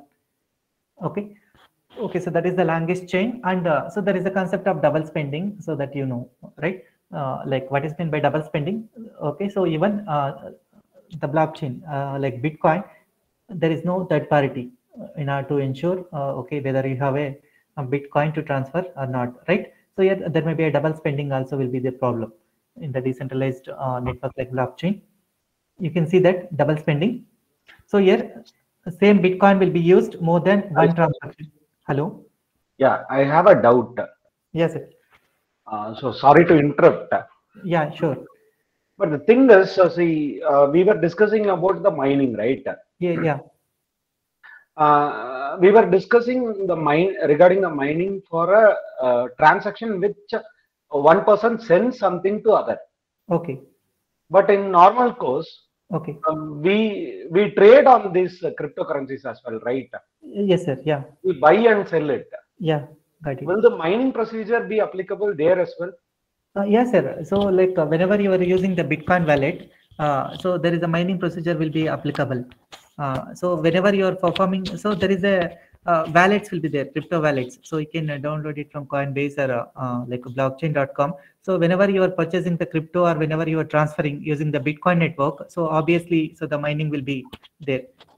Okay, okay, so that is the longest chain, and uh, so there is a concept of double spending, so that you know, right? Uh, like what is meant by double spending? Okay, so even uh, the blockchain, uh, like Bitcoin, there is no third party in order to ensure, uh, okay, whether you have a, a Bitcoin to transfer or not, right? So yeah, there may be a double spending also will be the problem in the decentralized uh, network like blockchain. You can see that double spending. So here, same Bitcoin will be used more than one transaction. Hello? Yeah, I have a doubt. Yes, sir. Uh, so sorry to interrupt. Yeah, sure. But the thing is, so see, uh, we were discussing about the mining, right? Yeah, yeah. Uh, we were discussing the mine regarding the mining for a uh, transaction which one person sends something to other. Okay. But in normal course, okay, um, we we trade on these uh, cryptocurrencies as well, right? Yes, sir. Yeah, We buy and sell it. yeah, got it. Will the mining procedure be applicable there as well? Uh, yes, sir. So, like uh, whenever you are using the Bitcoin wallet, uh, so there is a mining procedure will be applicable. Uh, so whenever you are performing, so there is a uh, wallets will be there, crypto wallets. So you can uh, download it from Coinbase or uh, uh, like blockchain dot com. So whenever you are purchasing the crypto or whenever you are transferring using the Bitcoin network, so obviously, so the mining will be there.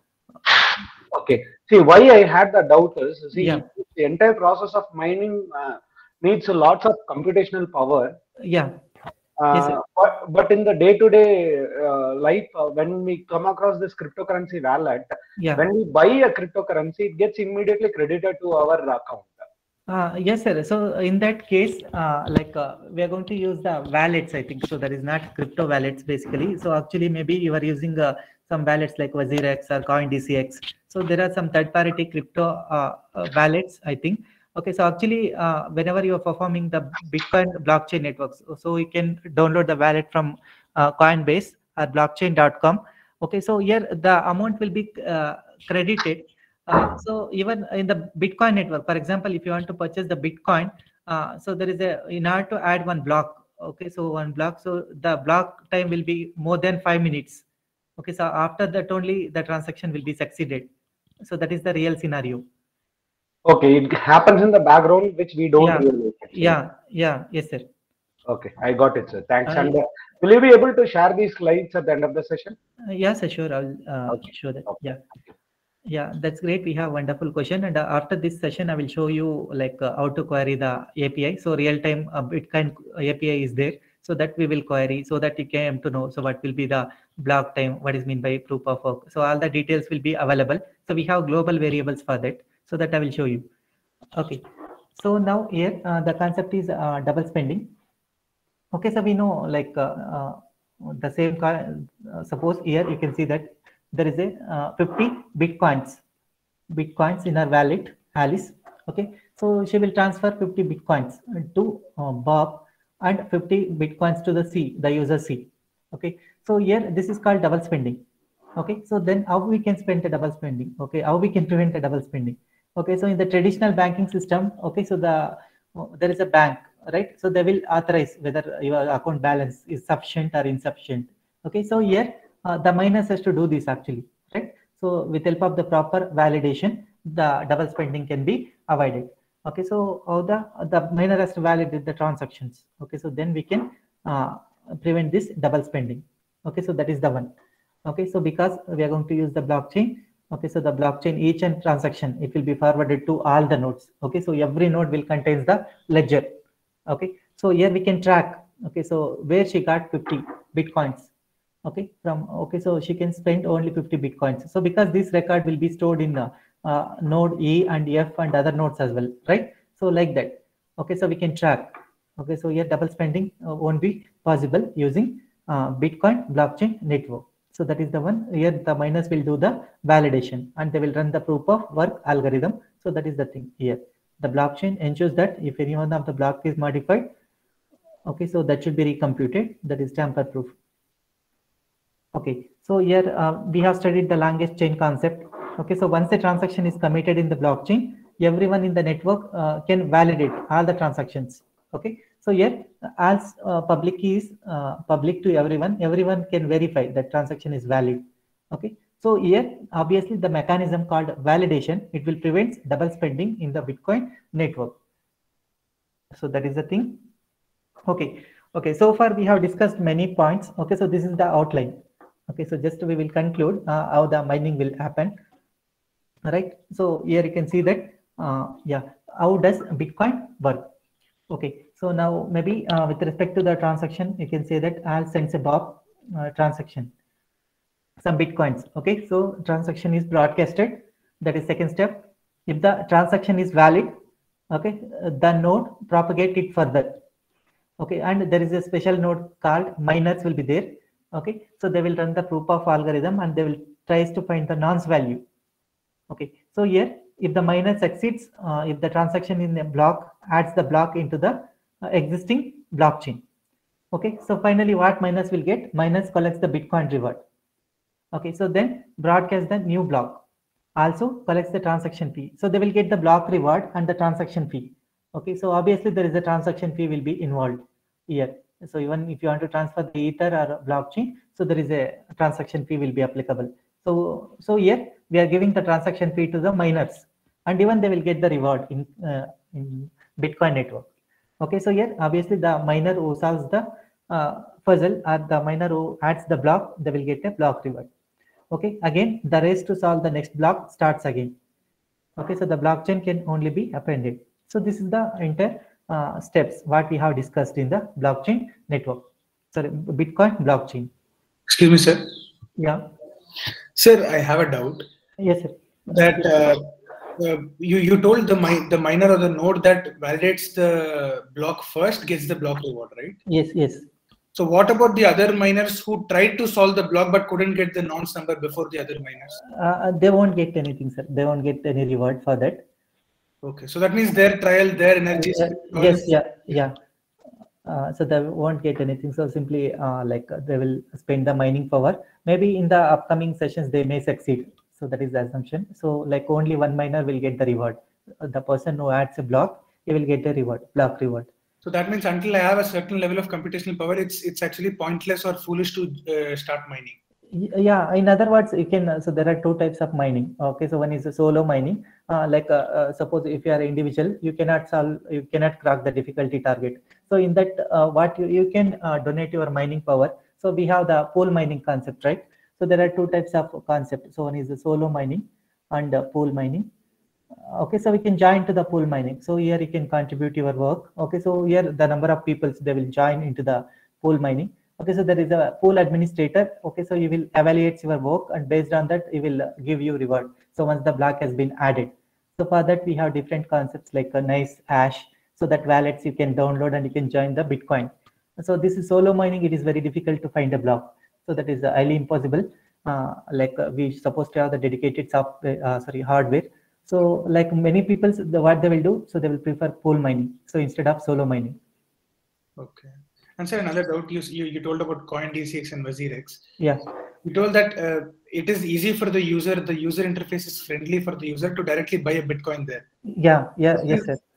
Okay. See, why I had the doubt is, see, Yeah. the entire process of mining uh, needs lots of computational power. Yeah. Uh, Yes, sir. but, but in the day-to-day uh, life, uh, when we come across this cryptocurrency wallet, Yeah. when we buy a cryptocurrency, it gets immediately credited to our account. Uh, yes, sir. So in that case, uh, like uh, we are going to use the wallets, I think. So that is not crypto wallets basically. So actually, maybe you are using uh, some wallets like WazirX or CoinDCX. So there are some third-party crypto uh, uh, wallets, I think. Okay, so actually, uh, whenever you are performing the Bitcoin blockchain networks, so you can download the wallet from uh, Coinbase or blockchain dot com. Okay, so here the amount will be uh, credited. Uh, so even in the Bitcoin network, for example, if you want to purchase the Bitcoin, uh, so there is a, in order to add one block, okay, so one block, so the block time will be more than five minutes. Okay, so after that only the transaction will be succeeded. So that is the real scenario. Okay, it happens in the background, which we don't Yeah, realize. Actually. yeah, yeah, yes, sir. Okay, I got it, sir. Thanks. Uh, and uh, will you be able to share these slides at the end of the session? Uh, yes, sir, sure. I'll uh, Okay. show that. Okay. Yeah. Yeah, that's great. We have wonderful question. And uh, after this session, I will show you like uh, how to query the A P I. So real time uh, Bitcoin A P I is there. So that we will query so that you can to know. So what will be the block time? What is mean by proof of work? So all the details will be available. So we have global variables for that. So that I will show you. Okay. So now here uh, the concept is uh, double spending. Okay, so we know like uh, uh, the same car. Uh, suppose here you can see that there is a uh, fifty bitcoins, bitcoins in her wallet, Alice. Okay, so she will transfer fifty bitcoins to uh, Bob and fifty bitcoins to the C, the user C. Okay, so here this is called double spending. Okay, so then how we can spend a double spending? Okay, how we can prevent a double spending? Okay, so in the traditional banking system, okay, so the uh, there is a bank right? So they will authorize whether your account balance is sufficient or insufficient. Okay, so here uh, the miners has to do this actually, right? So with help of the proper validation, the double spending can be avoided. Okay, so uh, the the miner has to validate the transactions. Okay, so then we can uh, prevent this double spending. Okay, so that is the one. Okay, so because we are going to use the blockchain, okay, so the blockchain, each and transaction, it will be forwarded to all the nodes. Okay, so every node will contains the ledger. Okay, so here we can track. Okay, so where she got fifty bitcoins. Okay, from okay, so she can spend only fifty bitcoins. So because this record will be stored in the uh, node E and F and other nodes as well, right? So like that. Okay, so we can track. Okay, so here double spending uh, won't be possible using uh, Bitcoin blockchain network. So that is the one. Here the miners will do the validation and they will run the proof of work algorithm. So that is the thing here. The blockchain ensures that if any one of the block is modified, okay, so that should be recomputed. That is tamper proof. Okay, so here uh, we have studied the longest chain concept. Okay, so once a transaction is committed in the blockchain, everyone in the network uh, can validate all the transactions. Okay, so here as uh, public key is uh, public to everyone, everyone can verify that transaction is valid. Okay, so here obviously the mechanism called validation, it will prevent double spending in the Bitcoin network. So that is the thing. Okay, okay, so far we have discussed many points. Okay, so this is the outline. Okay, so just we will conclude uh, how the mining will happen. Right, so here you can see that uh, yeah, how does Bitcoin work? Okay, so now maybe uh, with respect to the transaction, you can say that Al sends a Bob uh, transaction, some Bitcoins. Okay, so transaction is broadcasted. That is second step. If the transaction is valid, okay, the node propagate it further. Okay, and there is a special node called miners will be there. Okay, so they will run the proof of algorithm and they will tries to find the nonce value. Okay, so here if the miner succeeds, uh, if the transaction in a block adds the block into the uh, existing blockchain. Okay, so finally what miners will get? Miners collects the Bitcoin reward. Okay, so then broadcast the new block, also collects the transaction fee. So they will get the block reward and the transaction fee. Okay, so obviously there is a transaction fee will be involved here. So even if you want to transfer the Ether or blockchain, so there is a transaction fee will be applicable. So, so here we are giving the transaction fee to the miners, and even they will get the reward in, uh, in Bitcoin network. Okay, so here obviously the miner who solves the uh, puzzle or the miner who adds the block, they will get a block reward. Okay, again the race to solve the next block starts again. Okay, so the blockchain can only be appended. So this is the entire uh, steps what we have discussed in the blockchain network. Sorry, Bitcoin blockchain. Excuse me, sir. Yeah. Sir, I have a doubt. Yes, sir. That uh, uh, you you told the mi the miner or the node that validates the block first gets the block reward, right? Yes, yes. So what about the other miners who tried to solve the block but couldn't get the nonce number before the other miners? Uh, they won't get anything, sir. They won't get any reward for that. Okay, so that means their trial, their energy. Uh, yes, yeah, yeah. Uh, so they won't get anything. So simply uh, like uh, they will spend the mining power. Maybe in the upcoming sessions they may succeed. So that is the assumption. So like only one miner will get the reward. Uh, the person who adds a block, he will get the reward, block reward. So that means until I have a certain level of computational power, it's it's actually pointless or foolish to uh, start mining. Yeah, in other words, you can, uh, so there are two types of mining. Okay, so one is a solo mining. Uh, like uh, uh, suppose if you are an individual, you cannot solve, you cannot crack the difficulty target. So in that, uh, what you, you can uh, donate your mining power. So we have the pool mining concept, right? So there are two types of concept. So one is the solo mining and uh, pool mining. Okay, so we can join to the pool mining. So here you can contribute your work. Okay, so here the number of people, they will join into the pool mining. Okay, so there is a pool administrator. Okay, so you will evaluate your work and based on that, he will give you reward. So once the block has been added. So for that, we have different concepts like a nice hash. So that wallets you can download and you can join the Bitcoin. So this is solo mining. It is very difficult to find a block. So that is highly impossible. Uh, like uh, we supposed to have the dedicated software, uh, sorry, hardware. So like many people, the, what they will do, so they will prefer pool mining. So instead of solo mining. Okay. And sir, another doubt, you, you, you told about CoinDCX and WazirX. Yeah. You told that uh, it is easy for the user, the user interface is friendly for the user to directly buy a Bitcoin there. Yeah, yeah, yes, sir.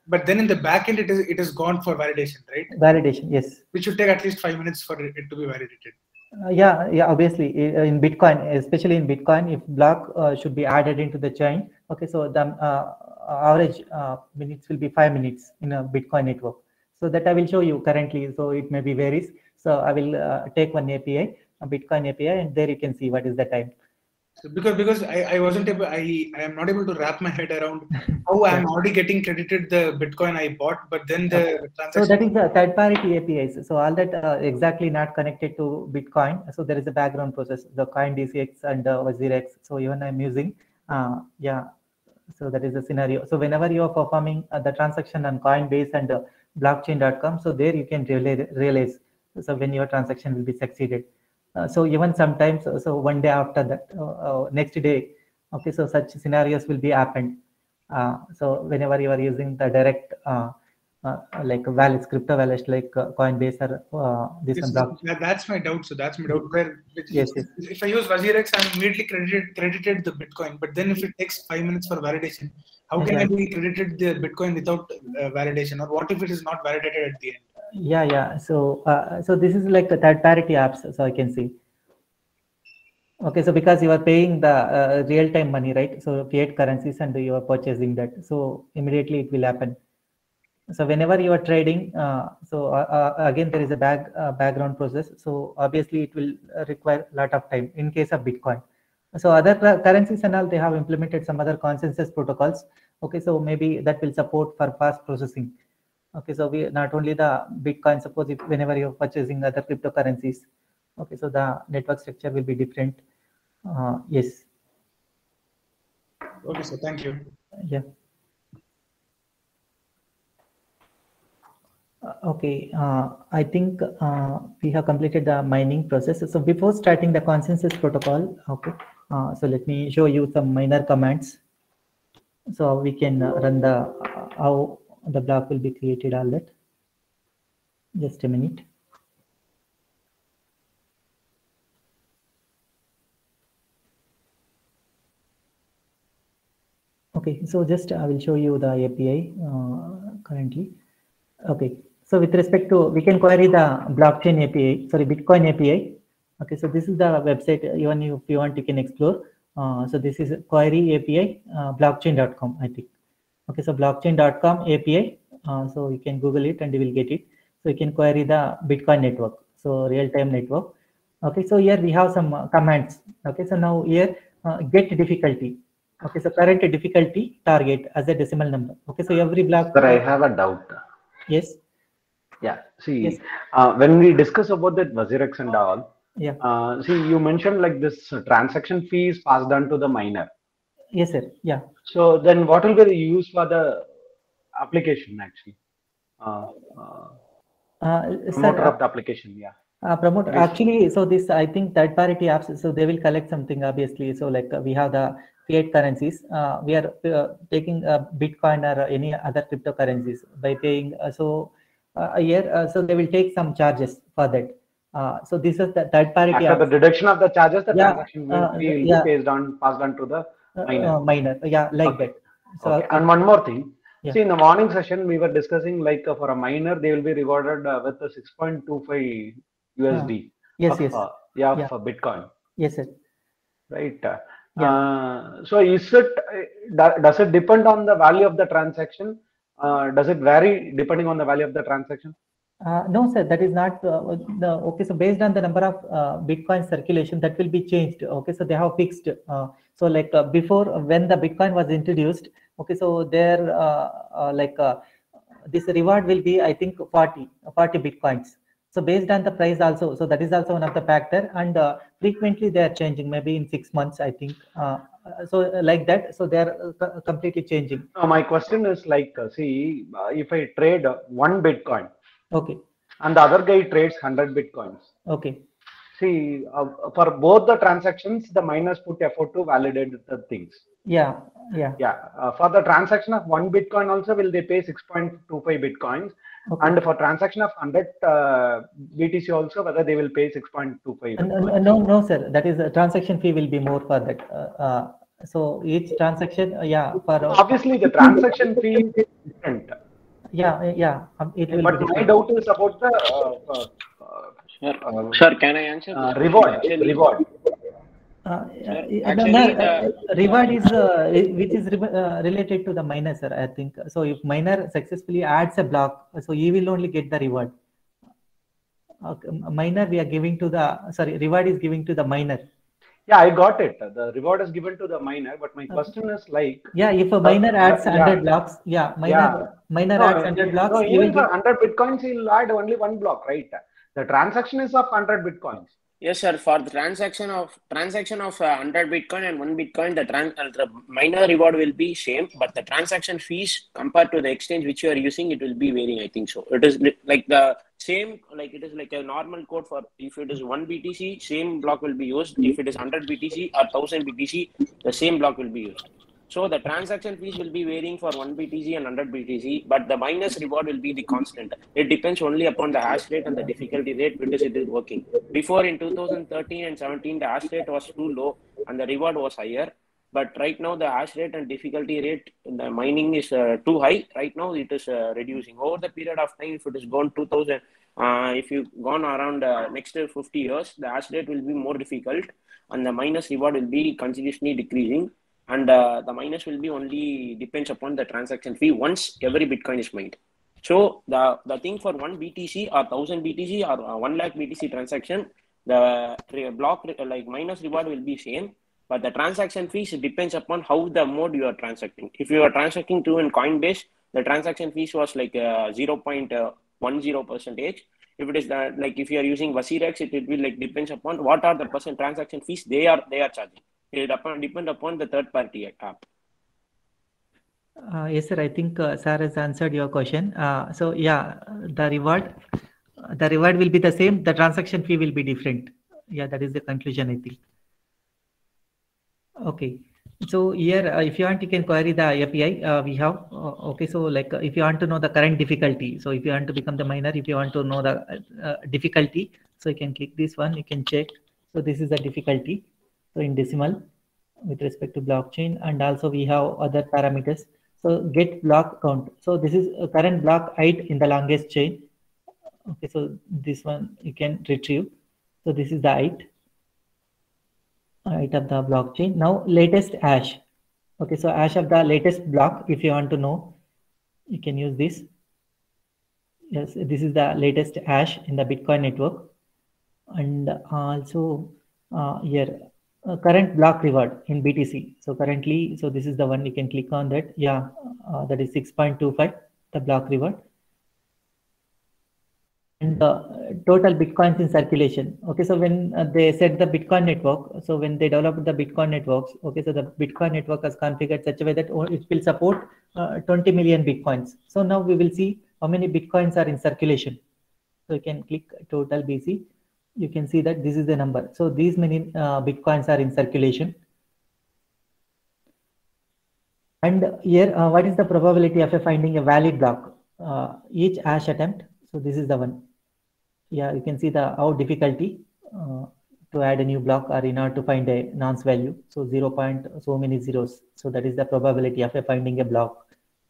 but then in the back end, it is it is gone for validation, right? Validation, yes. Which should take at least five minutes for it to be validated. Uh, yeah, yeah. Obviously, in Bitcoin, especially in Bitcoin, if block uh, should be added into the chain, okay, so the uh, average uh, minutes will be five minutes in a Bitcoin network. So that I will show you currently. So it maybe varies. So I will uh, take one A P I, a Bitcoin A P I, and there you can see what is the time. So because because I, I wasn't able, I, I am not able to wrap my head around how I'm already getting credited the Bitcoin I bought, but then the okay. transaction. So that is the third party A P Is. So all that uh, exactly not connected to Bitcoin. So there is a background process, the CoinDCX and uh, WazirX. So even I'm using, uh, yeah. So that is the scenario. So whenever you are performing uh, the transaction on Coinbase and uh, blockchain dot com, so there you can realize, realize so when your transaction will be succeeded. Uh, so even sometimes, so one day after that, uh, uh, next day, okay, so such scenarios will be happened. Uh, so whenever you are using the direct, uh, uh, like wallets, crypto wallets like uh, Coinbase or uh, this yes, one. Yeah, that's my doubt. So that's my doubt. Where yes, yes. If I use WazirX, I'm immediately credited credited the Bitcoin. But then if it takes five minutes for validation, how can right. I be credited the Bitcoin without uh, validation? Or what if it is not validated at the end? Yeah, yeah. So, uh, so this is like a third party apps. So I can see. Okay, so because you are paying the uh, real time money, right? So fiat currencies and you are purchasing that. So immediately it will happen. So whenever you are trading, uh, so uh, uh, again there is a back uh, background process. So obviously it will require a lot of time in case of Bitcoin. So other currencies and all, they have implemented some other consensus protocols. Okay, so maybe that will support for fast processing. Okay, so we not only the Bitcoin, suppose if whenever you're purchasing other cryptocurrencies, okay, so the network structure will be different. Uh, yes. Okay, so thank you. Yeah. Uh, okay, uh, I think uh, we have completed the mining process. So before starting the consensus protocol, okay, uh, so let me show you some minor commands. So we can uh, run the uh, how the block will be created, all that. Just a minute. Okay, so just I will show you the A P I uh, currently. Okay, so with respect to, we can query the blockchain A P I, sorry, Bitcoin A P I. Okay, so this is the website, even if you want, you can explore. Uh, so this is query A P I, uh, blockchain dot com, I think. Okay, so blockchain dot com A P I. Uh, so you can Google it and you will get it. So you can query the Bitcoin network, so real-time network. Okay, so here we have some uh, commands. Okay, so now here uh, get difficulty. Okay, so current difficulty target as a decimal number. Okay, so every block. Sir, I have a doubt. Yes. Yeah. See, yes. Uh, when we discuss about that WazirX and all. Yeah. Uh, see, you mentioned like this uh, transaction fee is passed on to the miner. Yes, sir. Yeah. So then, what will be the use for the application actually? Uh, uh, uh, promoter sir, of the application, yeah. Uh, promote actually, so this I think third party apps, so they will collect something obviously. So like uh, we have the fiat currencies, uh, we are uh, taking uh, Bitcoin or any other cryptocurrencies by paying. Uh, so uh, here, uh, so they will take some charges for that. Uh, so this is the third party. After apps. the deduction of the charges, the yeah, transaction will uh, be yeah. based on passed on to the miner. Uh, miner, yeah, like okay. that. So okay. And one more thing. Yeah. See, in the morning session, we were discussing like uh, for a miner, they will be rewarded uh, with a six point two five U S D. Uh, yes, of, yes. Uh, yeah, yeah, for Bitcoin. Yes, sir. Right. Yeah. Uh, so, is it does it depend on the value of the transaction? Uh, does it vary depending on the value of the transaction? Uh, no, sir, that is not uh, the okay. So based on the number of uh, Bitcoin circulation, that will be changed. Okay, so they have fixed. Uh, so like uh, before, when the Bitcoin was introduced, okay, so there uh, uh, like uh, this reward will be, I think, forty Bitcoins. So based on the price also, so that is also one of the factor, and uh, frequently they are changing. Maybe in six months, I think. Uh, so like that, so they are uh, completely changing. Uh, my question is like, uh, see, uh, if I trade one Bitcoin. Okay. And the other guy trades one hundred Bitcoins. Okay. See, uh, for both the transactions, the miners put effort to validate the things. Yeah, yeah. Yeah. Uh, for the transaction of one Bitcoin also, will they pay six point two five Bitcoins? Okay. And for transaction of one hundred uh, B T C also, whether they will pay six point two five. Uh, no, no, sir. That is a transaction fee will be more for that. Uh, uh, so each transaction, uh, yeah. For obviously, the transaction fee is different. Yeah, yeah. Um, it will But be my different. doubt is about the uh, uh, Sir, uh, sir, can I answer uh, this question? reward. Actually, Reward. Uh, uh, sir, uh, no, no, actually uh, the reward is uh, which is re- uh, related to the miner, sir. I think so. If miner successfully adds a block, so he will only get the reward. Okay, miner we are giving to the sorry reward is giving to the miner. Yeah, I got it. The reward is given to the miner, but my Okay. question is like. Yeah, if a Uh, miner adds uh, one yeah. hundred blocks, yeah, miner Yeah. miner No, adds one hundred blocks. no, He will even for get, one hundred bitcoins, he'll add only one block, right? The transaction is of one hundred bitcoins. yes, sir. For the transaction of transaction of uh, one hundred Bitcoin and one Bitcoin, the, trans, uh, the miner reward will be same, but the transaction fees compared to the exchange which you are using, it will be varying. I think so. It is li- like the same, like it is like a normal code for if it is one B T C, same block will be used. If it is one hundred B T C or one thousand B T C, the same block will be used. So the transaction fees will be varying for one B T C and one hundred B T C, but the minus reward will be the constant. It depends only upon the hash rate and the difficulty rate which it is working. Before in two thousand thirteen and seventeen, the hash rate was too low and the reward was higher. But right now the hash rate and difficulty rate in the mining is uh, too high. Right now it is uh, reducing. Over the period of time, if it is gone two thousand, uh, if you've gone around uh, next fifty years, the hash rate will be more difficult and the minus reward will be continuously decreasing. And uh, the minus will be only depends upon the transaction fee once every Bitcoin is mined. So the, the thing for one B T C or one thousand B T C or uh, one lakh B T C transaction, the block like minus reward will be same, but the transaction fees depends upon how the mode you are transacting. If you are transacting through in Coinbase, the transaction fees was like uh, zero point one zero percentage. If it is that like if you are using Vasirex, it will be like depends upon what are the percent transaction fees they are they are charging. It will depend upon the third party app. Uh, yes, sir. I think uh, sir has answered your question. Uh, so yeah, the reward, the reward will be the same. The transaction fee will be different. Yeah, that is the conclusion, I think. Okay. So here, uh, if you want, you can query the A P I uh, we have. Uh, okay. So like, uh, if you want to know the current difficulty, so if you want to become the miner, if you want to know the uh, difficulty, so you can click this one. You can check. So this is the difficulty. So in decimal, with respect to blockchain, and also we have other parameters. So get block count. So this is a current block height in the longest chain. Okay, so this one you can retrieve. So this is the height, height of the blockchain. Now latest hash. Okay, so hash of the latest block. If you want to know, you can use this. Yes, this is the latest hash in the Bitcoin network, and also uh, here. Uh, current block reward in B T C. So currently, so this is the one you can click on that. Yeah, uh, that is six point two five, the block reward. And uh, total Bitcoins in circulation. Okay, so when uh, they set the Bitcoin network, so when they developed the Bitcoin networks, okay, so the Bitcoin network is configured such a way that it will support uh, twenty million Bitcoins. So now we will see how many Bitcoins are in circulation. So you can click total B C. You can see that this is the number. So these many uh, Bitcoins are in circulation. And here, uh, what is the probability of finding a valid block? Uh, each hash attempt. So this is the one. Yeah, you can see the how difficulty uh, to add a new block or in order to find a nonce value. So zero point so many zeros. So that is the probability of finding a block.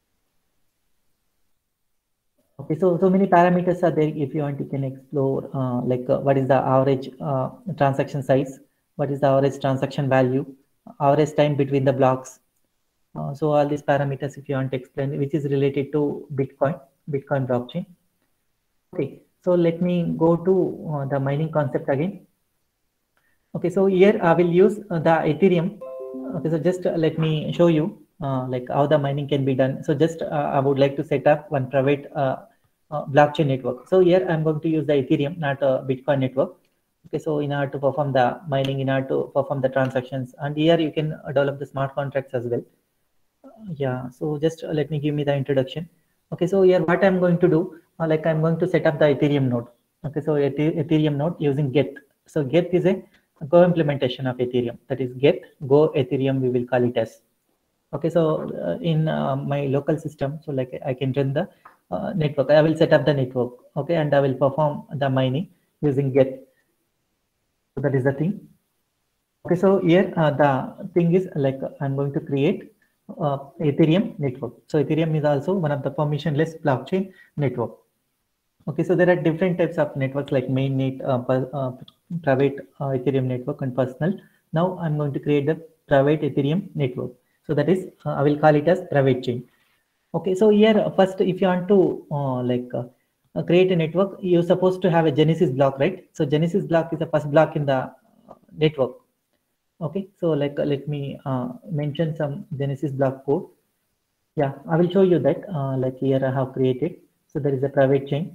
Okay, so so many parameters are there. If you want, you can explore uh, like uh, what is the average uh, transaction size, what is the average transaction value, average time between the blocks. Uh, so all these parameters, if you want to explain, which is related to Bitcoin, Bitcoin blockchain. Okay, so let me go to uh, the mining concept again. Okay, so here I will use uh, the Ethereum. Okay, so just uh, let me show you uh, like how the mining can be done. So just uh, I would like to set up one private uh, Uh, blockchain network. So here I'm going to use the Ethereum, not a Bitcoin network. Okay, so in order to perform the mining, in order to perform the transactions, and here you can uh, develop the smart contracts as well. Uh, yeah, so just uh, let me give me the introduction. Okay, so here what I'm going to do, uh, like I'm going to set up the Ethereum node. Okay, so Ethereum node using Geth. So Geth is a Go implementation of Ethereum. That is Geth, Go Ethereum, we will call it as. Okay, so uh, in uh, my local system, so like I can run the uh, network. I will set up the network. Okay, and I will perform the mining using Geth. So that is the thing. Okay, so here uh, the thing is like I'm going to create uh, Ethereum network. So Ethereum is also one of the permissionless blockchain network. Okay, so there are different types of networks like mainnet, uh, uh, private uh, Ethereum network, and personal. Now I'm going to create the private Ethereum network. So that is, uh, I will call it as private chain. Okay, so here uh, first, if you want to uh, like uh, uh, create a network, you're supposed to have a Genesis block, right? So Genesis block is the first block in the uh, network. Okay, so like uh, let me uh, mention some Genesis block code. Yeah, I will show you that. Uh, like here I have created. So there is a private chain.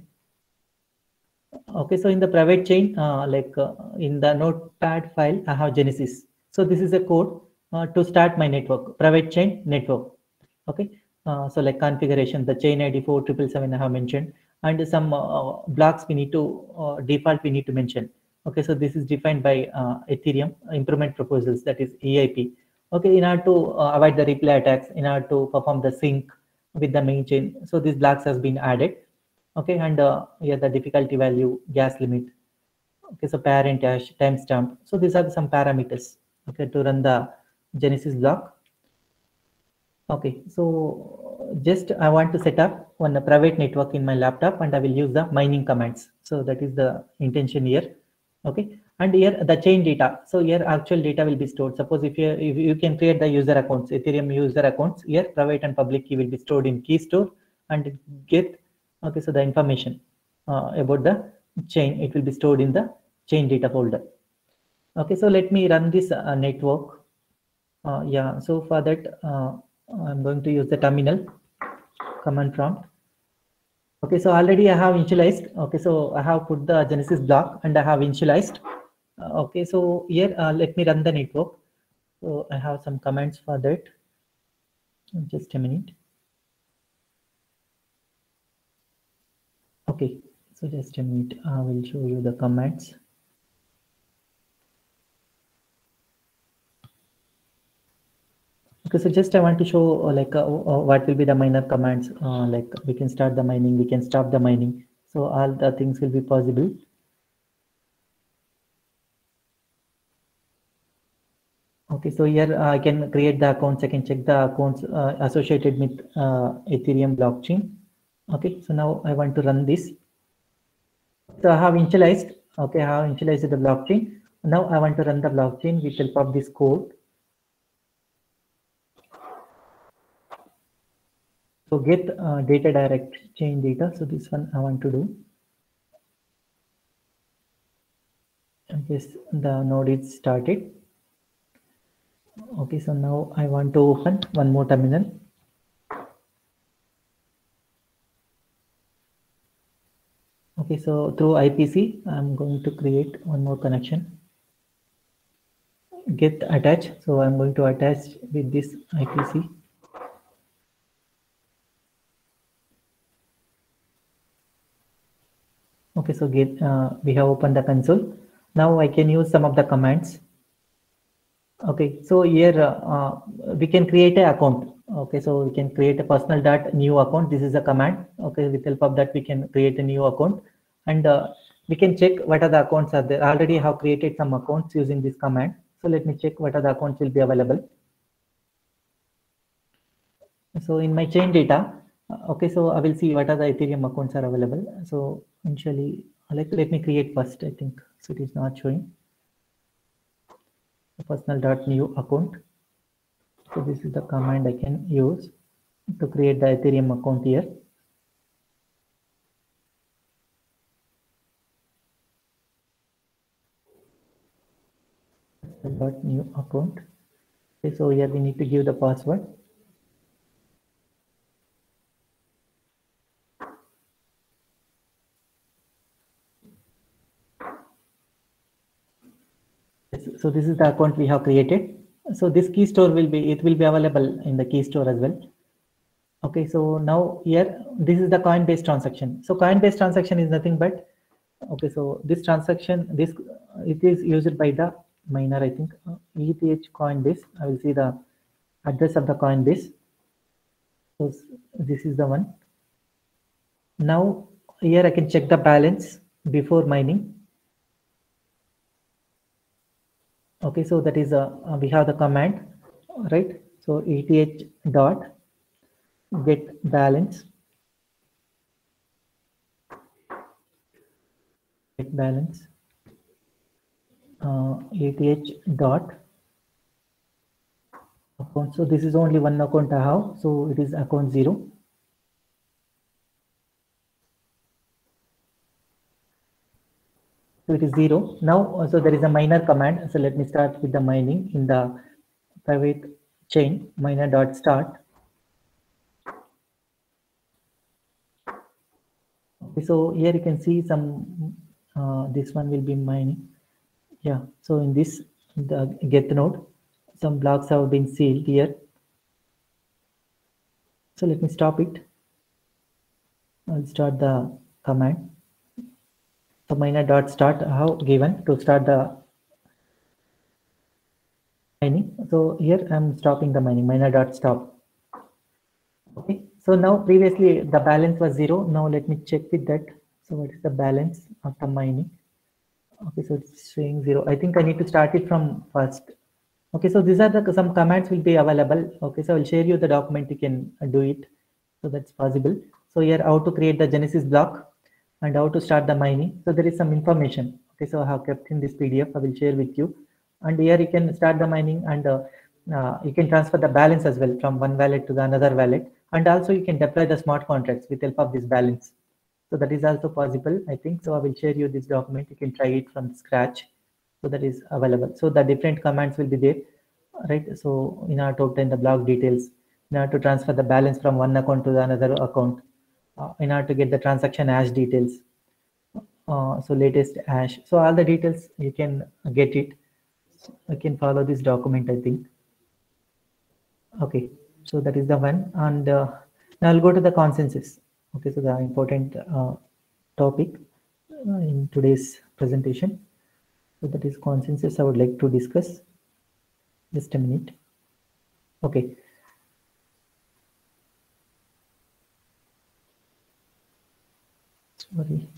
Okay, so in the private chain, uh, like uh, in the notepad file, I have Genesis. So this is a code uh, to start my network, private chain network. Okay, uh, so like configuration, the chain I D four seven seven seven I have mentioned, and some uh, blocks we need to uh, default we need to mention. Okay, so this is defined by uh, Ethereum improvement proposals, that is E I P. Okay, in order to uh, avoid the replay attacks, in order to perform the sync with the main chain, so these blocks has been added. Okay, and uh, yeah, the difficulty value, gas limit. Okay, so parent hash, timestamp. So these are some parameters. Okay, to run the Genesis block. Okay, so just I want to set up one private network in my laptop, and I will use the mining commands. So that is the intention here. Okay, and here the chain data. So here actual data will be stored. Suppose if you if you can create the user accounts, Ethereum user accounts. Here private and public key will be stored in key store, and get. Okay, so the information uh, about the chain, it will be stored in the chain data folder. Okay, so let me run this uh, network. Uh, yeah, so for that, uh, I'm going to use the terminal command prompt. Okay, so already I have initialized. Okay, so I have put the Genesis block and I have initialized. Uh, okay, so here uh, let me run the network. So I have some commands for that. Just a minute. Okay, so just a minute, I will show you the commands. Okay, so just I want to show uh, like uh, uh, what will be the miner commands. Uh, like we can start the mining, we can stop the mining. So all the things will be possible. Okay, so here uh, I can create the accounts. I can check the accounts uh, associated with uh, Ethereum blockchain. Okay, so now I want to run this. So I have initialized. Okay, I have initialized the blockchain. Now I want to run the blockchain with help of this code. So get uh, data direct chain data. So this one I want to do. I guess the node is started. Okay, so now I want to open one more terminal. Okay, so through I P C, I'm going to create one more connection. Get attach. So I'm going to attach with this I P C. Okay, so get uh, we have opened the console. Now I can use some of the commands. Okay, so here uh, uh, we can create an account. Okay, so we can create a personal dot new account. This is a command. Okay, with help of that we can create a new account, and uh, we can check what are the accounts are there. I already have created some accounts using this command. So let me check what are the accounts will be available. So in my chain data, uh, okay, so I will see what are the Ethereum accounts are available. So initially, like let me create first. I think so. It is not showing. Personal dot new account. So this is the command I can use to create the Ethereum account here. Dot new account. Okay, so here we need to give the password. So this is the account we have created. So this key store will be, it will be available in the key store as well. Okay, so now here, this is the Coinbase transaction. So Coinbase transaction is nothing but, okay, so this transaction, this, it is used by the miner, I think, E T H Coinbase. I will see the address of the Coinbase. So this is the one. Now here I can check the balance before mining. Okay, so that is a uh, we have the command, right? So E T H dot get balance, get balance, uh, E T H dot account. So this is only one account I have, so it is account zero. So it is zero. Now, so there is a miner command. So let me start with the mining in the private chain, miner dot start. Okay, so here you can see some, uh, this one will be mining. Yeah, so in this, the get node, some blocks have been sealed here. So let me stop it. I'll start the command. So miner dot start I have given to start the mining. So here I'm stopping the mining, miner dot stop. Okay, so now previously the balance was zero. Now let me check with that. So what is the balance after mining? Okay, so it's showing zero. I think I need to start it from first. Okay, so these are the some commands will be available. Okay, so I'll share you the document. You can do it. So that's possible. So here how to create the Genesis block and how to start the mining. So there is some information. Okay, so I have kept in this P D F. I will share with you. And here you can start the mining and uh, uh, you can transfer the balance as well from one wallet to the another wallet. And also you can deploy the smart contracts with help of this balance. So that is also possible, I think. So I will share you this document. You can try it from scratch. So that is available. So the different commands will be there, right? So in order to obtain the block details, in order to transfer the balance from one account to the another account, uh, in order to get the transaction hash details, uh, so latest hash. So all the details you can get it. I can follow this document, I think. Okay, so that is the one. And uh, now I'll go to the consensus. Okay, so the important uh, topic uh, in today's presentation. So that is consensus I would like to discuss. Just a minute. Okay. Sorry.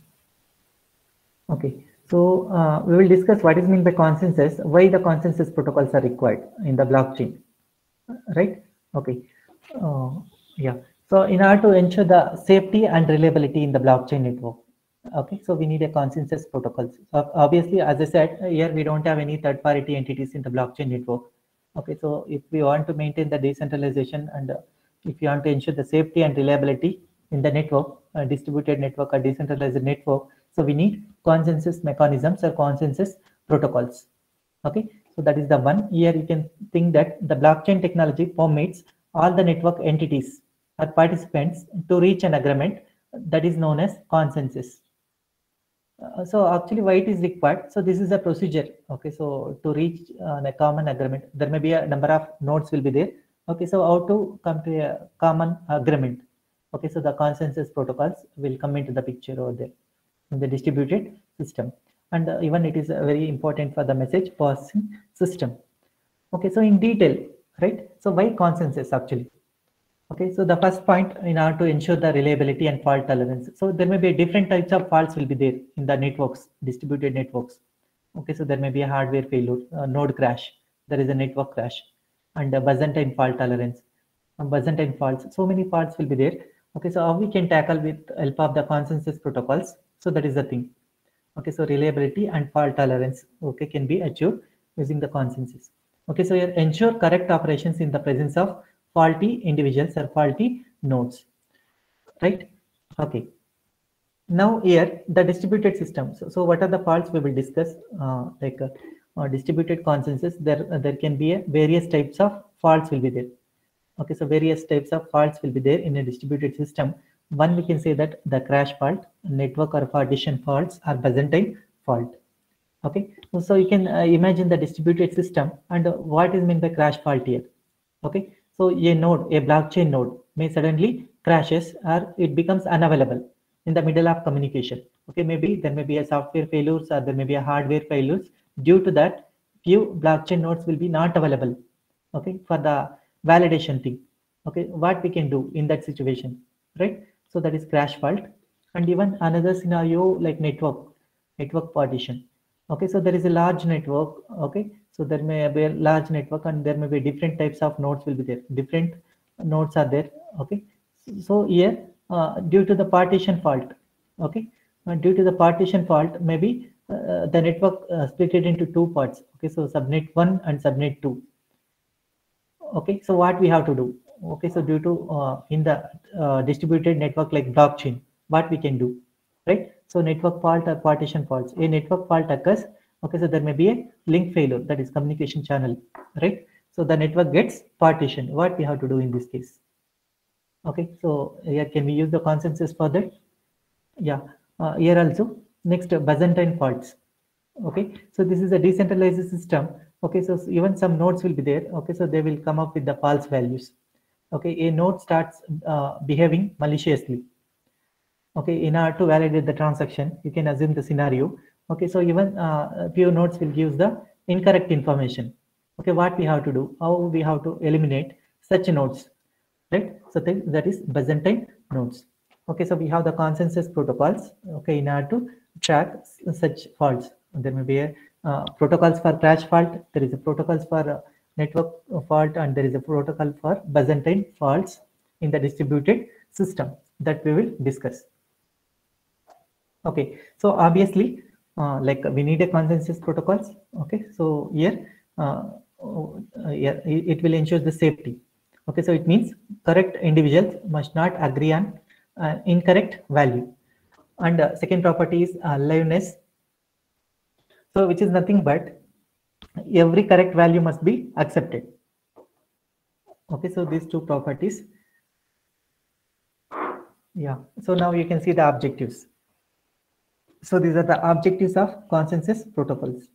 Okay. So uh, we will discuss what is meant by consensus, why the consensus protocols are required in the blockchain, right? Okay. Uh, yeah. So in order to ensure the safety and reliability in the blockchain network, okay, so we need a consensus protocol. So obviously, as I said, here we don't have any third-party entities in the blockchain network. Okay, so if we want to maintain the decentralization and uh, if you want to ensure the safety and reliability in the network, a distributed network or decentralized network, so we need consensus mechanisms or consensus protocols. Okay, so that is the one. Here you can think that the blockchain technology permits all the network entities or participants to reach an agreement that is known as consensus. Uh, so actually why it is required? So this is a procedure. Okay, so to reach uh, a common agreement, there may be a number of nodes will be there. Okay, so how to come to a common agreement? Okay, so the consensus protocols will come into the picture over there in the distributed system. And uh, even it is uh, very important for the message passing system. Okay, so in detail, right? So why consensus actually? Okay, so the first point, in order to ensure the reliability and fault tolerance. So there may be different types of faults will be there in the networks, distributed networks. Okay, so there may be a hardware failure, a node crash, there is a network crash, and a Byzantine fault tolerance, and Byzantine faults. So many faults will be there. Okay, so how we can tackle with help of the consensus protocols. So that is the thing. Okay, so reliability and fault tolerance, okay, can be achieved using the consensus. Okay, so here ensure correct operations in the presence of faulty individuals or faulty nodes, right? Okay. Now here the distributed system. So, so what are the faults we will discuss? Uh, like uh, uh, distributed consensus, there uh, there can be a various types of faults will be there. Okay, so various types of faults will be there in a distributed system. One, we can say that the crash fault, network or partition faults, or Byzantine fault. Okay, so you can uh, imagine the distributed system and uh, what is meant by crash fault here. Okay, so a node, a blockchain node may suddenly crashes or it becomes unavailable in the middle of communication. Okay, maybe there may be a software failures or there may be a hardware failures. Due to that, few blockchain nodes will be not available. Okay, for the validation thing. Okay, what we can do in that situation, right? So that is crash fault. And even another scenario like network, network partition. Okay, so there is a large network. Okay, So there may be a large network and there may be different types of nodes will be there. Different nodes are there. Okay. So here, uh, due to the partition fault, okay, uh, due to the partition fault, maybe uh, the network uh, split it into two parts. Okay, so subnet one and subnet two. Okay, so what we have to do? Okay, so due to uh, in the uh, distributed network like blockchain, what we can do, right? So network fault or partition faults. A network fault occurs. Okay, so there may be a link failure, that is communication channel, right? So the network gets partitioned. What we have to do in this case? Okay, so here can we use the consensus for that? Yeah, uh, here also. Next, uh, Byzantine faults. Okay, so this is a decentralized system. Okay, so even some nodes will be there. Okay, so they will come up with the false values. Okay, a node starts uh, behaving maliciously. Okay, in order to validate the transaction, you can assume the scenario. Okay, so even uh, a few nodes will use the incorrect information. Okay, what we have to do? How we have to eliminate such nodes, right? So th that is Byzantine nodes. Okay, so we have the consensus protocols. Okay, in order to track such faults, there may be a uh, protocols for crash fault. There is a protocols for uh, network fault, and there is a protocol for Byzantine faults in the distributed system that we will discuss. Okay, so obviously, uh, like we need a consensus protocols. Okay, so here, uh, uh, yeah, it will ensure the safety. Okay, so it means correct individuals must not agree on uh, incorrect value. And uh, second property is uh, liveness. So which is nothing but every correct value must be accepted. Okay, so these two properties. Yeah, so now you can see the objectives. So these are the objectives of consensus protocols.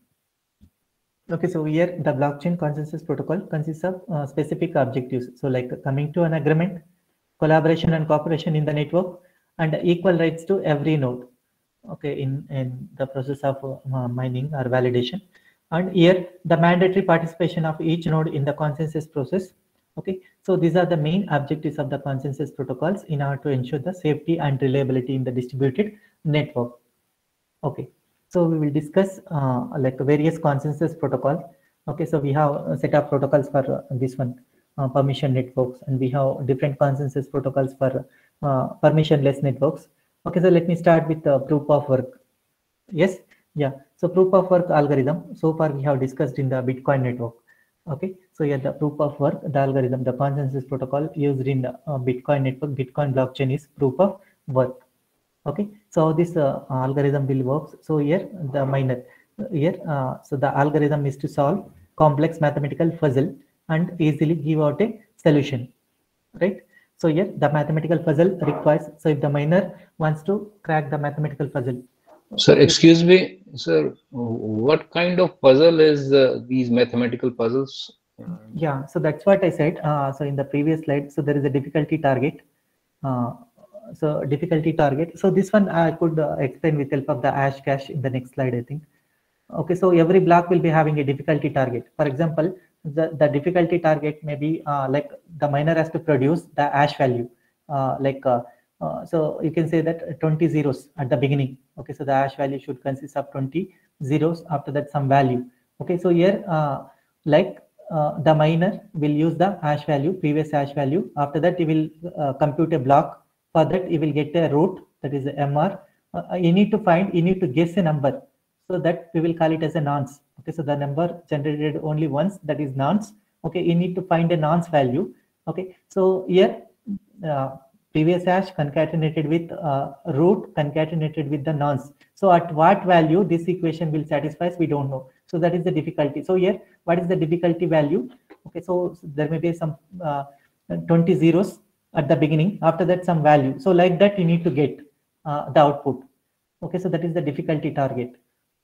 Okay, so here the blockchain consensus protocol consists of uh, specific objectives. So like coming to an agreement, collaboration and cooperation in the network, and equal rights to every node. Okay, in, in the process of uh, mining or validation. And here the mandatory participation of each node in the consensus process. Okay, so these are the main objectives of the consensus protocols in order to ensure the safety and reliability in the distributed network. Okay, so we will discuss uh, like various consensus protocols. Okay, so we have a set of protocols for uh, this one, uh, permission networks, and we have different consensus protocols for uh, permissionless networks. Okay, so let me start with the proof of work. Yes, yeah. So proof of work algorithm. So far we have discussed in the Bitcoin network. Okay, so yeah, the proof of work, the algorithm, the consensus protocol used in the uh, Bitcoin network, Bitcoin blockchain is proof of work. Okay, so this uh, algorithm will work. So here the miner here, uh, so the algorithm is to solve complex mathematical puzzle and easily give out a solution, right? So here the mathematical puzzle requires, so if the miner wants to crack the mathematical puzzle. Sir, excuse me, sir, what kind of puzzle is uh, these mathematical puzzles? Yeah, so that's what I said. Uh, so in the previous slide, so there is a difficulty target. Uh, so difficulty target. So this one I could uh, explain with help of the Hashcash in the next slide, I think. Okay, so every block will be having a difficulty target. For example, the, the difficulty target may be uh, like the miner has to produce the hash value. Uh, like, uh, uh, so you can say that twenty zeros at the beginning. Okay, so the hash value should consist of twenty zeros, after that some value. Okay, so here, uh, like uh, the miner will use the hash value, previous hash value. After that, he will uh, compute a block. For that, he will get a root, that is M R. Uh, you need to find, you need to guess a number. So that we will call it as a nonce. Okay, so the number generated only once, that is nonce. Okay, you need to find a nonce value. Okay, so here uh, previous hash concatenated with uh, root concatenated with the nonce. So at what value this equation will satisfy, we don't know. So that is the difficulty. So here, what is the difficulty value? Okay, so, so there may be some uh, twenty zeros at the beginning. After that, some value. So like that, you need to get uh, the output. Okay, so that is the difficulty target.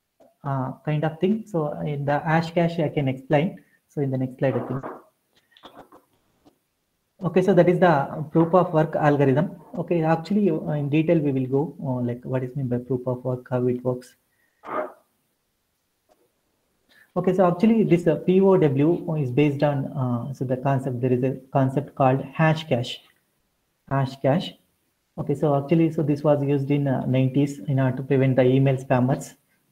Uh, kind of thing. So in the Hashcash, I can explain. So in the next slide, I think. Okay, so that is the proof of work algorithm. Okay, actually, uh, in detail, we will go uh, like what is meant by proof of work, how it works. Okay, so actually, this uh, P O W is based on uh, so the concept. There is a concept called Hashcash. Hashcash. Okay, so actually, so this was used in uh, nineties in order to prevent the email spammers.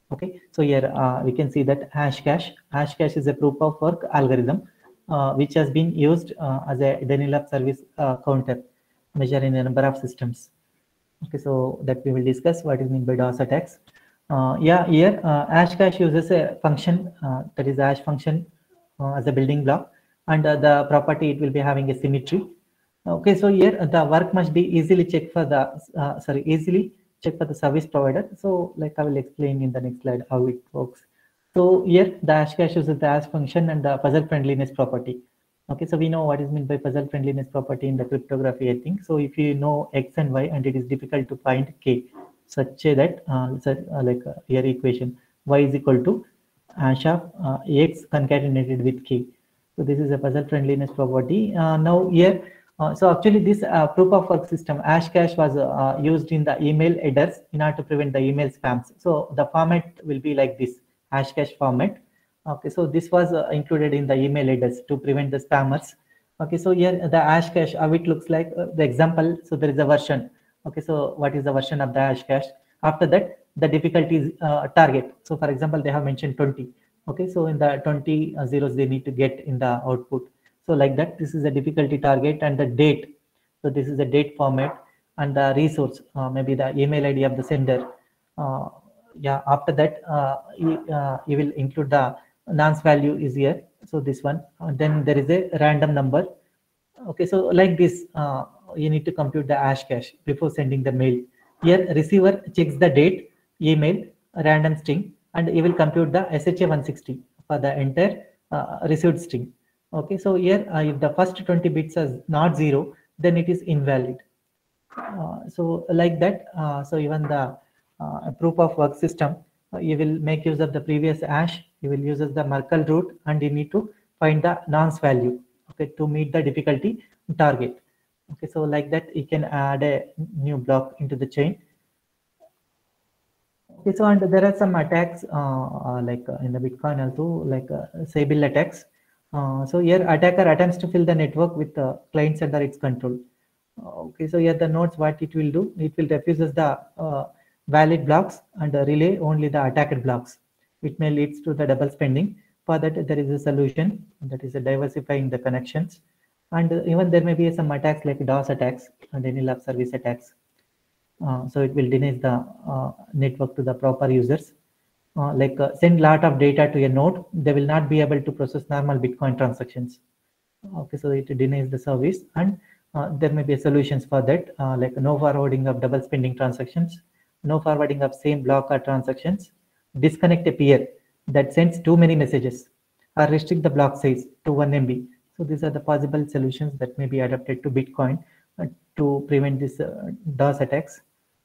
Okay, so here uh, we can see that Hashcash. Hashcash is a proof of work algorithm uh, which has been used uh, as a denial of service uh, counter measure in a number of systems. Okay, so that we will discuss what is meant by DOS attacks. Uh, yeah, here uh, Hashcash uses a function uh, that is hash function uh, as a building block, and uh, the property it will be having a symmetry. Okay, so here the work must be easily checked for the uh, sorry easily check for the service provider. So like I will explain in the next slide how it works. So here the Hashcash uses the hash function and the puzzle friendliness property. Okay, so we know what is meant by puzzle friendliness property in the cryptography, I think. So if you know X and Y and it is difficult to find K, such that uh, such, uh, like uh, your equation Y is equal to hash of uh, X concatenated with K. So this is a puzzle friendliness property. Uh, now here, uh, so actually this uh, proof of work system Hashcash was uh, used in the email headers in order to prevent the email spams. So the format will be like this Hashcash format. Okay, so this was uh, included in the email headers to prevent the spammers. Okay, so here the Hashcash, how it looks like uh, the example. So there is a version. Okay, so what is the version of the Hashcash? After that, the difficulty is uh, target. So for example, they have mentioned twenty. Okay, so in the twenty uh, zeros they need to get in the output. So like that, this is a difficulty target and the date. So this is the date format and the resource, uh, maybe the email I D of the sender. Uh, yeah, after that, uh, you, uh, you will include the nonce value is here. So this one, uh, then there is a random number. Okay, so like this, uh, you need to compute the Hashcash before sending the mail. Here, receiver checks the date, email, random string, and you will compute the S H A one sixty for the entire uh, received string. Okay, so here, uh, if the first twenty bits is not zero, then it is invalid. Uh, so like that, uh, so even the uh, proof of work system, uh, you will make use of the previous hash, you will use the Merkle root, and you need to find the nonce value, okay, to meet the difficulty target. Okay, so like that, you can add a new block into the chain. Okay, so and there are some attacks uh, uh, like uh, in the Bitcoin also, like uh, Sybil attacks. Uh, so here attacker attempts to fill the network with the uh, clients under its control. Okay, so here the nodes, what it will do, it will refuses the uh, valid blocks and uh, relay only the attacked blocks, which may leads to the double spending. For that, there is a solution, that is a diversifying the connections. And uh, even there may be some attacks like DOS attacks and denial of service attacks. Uh, so it will deny the uh, network to the proper users. Uh, like uh, send lot of data to a node, they will not be able to process normal Bitcoin transactions. Okay, so it denies the service, and uh, there may be solutions for that, uh, like no forwarding of double spending transactions, no forwarding of same block or transactions, disconnect a peer that sends too many messages, or restrict the block size to one M B. So these are the possible solutions that may be adapted to Bitcoin uh, to prevent this uh, DOS attacks.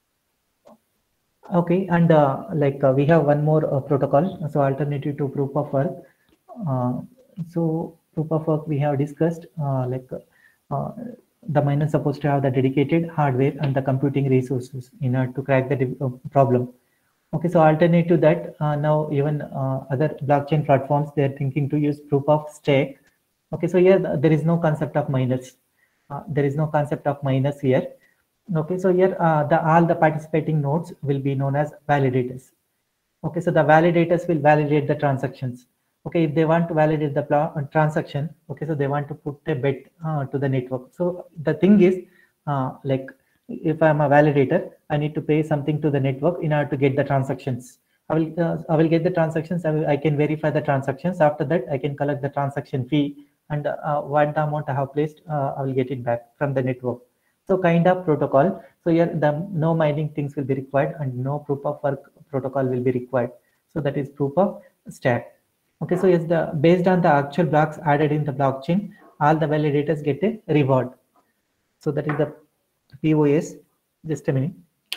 Okay, and uh, like uh, we have one more uh, protocol, so alternative to proof of work. Uh, so proof of work we have discussed, uh, like uh, the miner is supposed to have the dedicated hardware and the computing resources in order to crack the uh, problem. Okay, so alternative to that, uh, now even uh, other blockchain platforms, they are thinking to use proof of stake. Okay, so here there is no concept of miners. Uh, there is no concept of miners here. Okay, so here uh, the all the participating nodes will be known as validators. Okay, so the validators will validate the transactions. Okay, if they want to validate the uh, transaction, okay, so they want to put a bet uh, to the network. So the thing is, uh, like if I'm a validator, I need to pay something to the network in order to get the transactions. I will uh, I will get the transactions. I, will, I can verify the transactions. After that, I can collect the transaction fee, and uh, what the amount I have placed, uh, I will get it back from the network. So kind of protocol. So here the no mining things will be required and no proof of work protocol will be required. So that is proof of stake. Okay, so yes, the based on the actual blocks added in the blockchain, all the validators get a reward. So that is the P O S. Just a minute.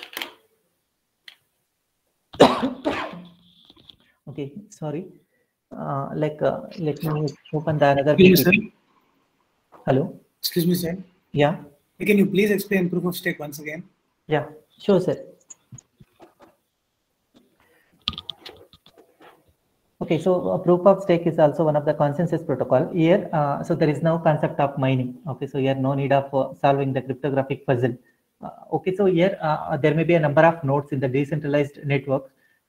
Okay, sorry. Uh, like uh, let me open the another. Excuse me, Hello. Excuse me, sir. Yeah. Can you please explain proof of stake once again? Yeah, sure, sir. Okay, so a proof of stake is also one of the consensus protocol here. Uh, so there is no concept of mining. Okay, so here no need of uh, solving the cryptographic puzzle. Uh, okay, so here uh, there may be a number of nodes in the decentralized network.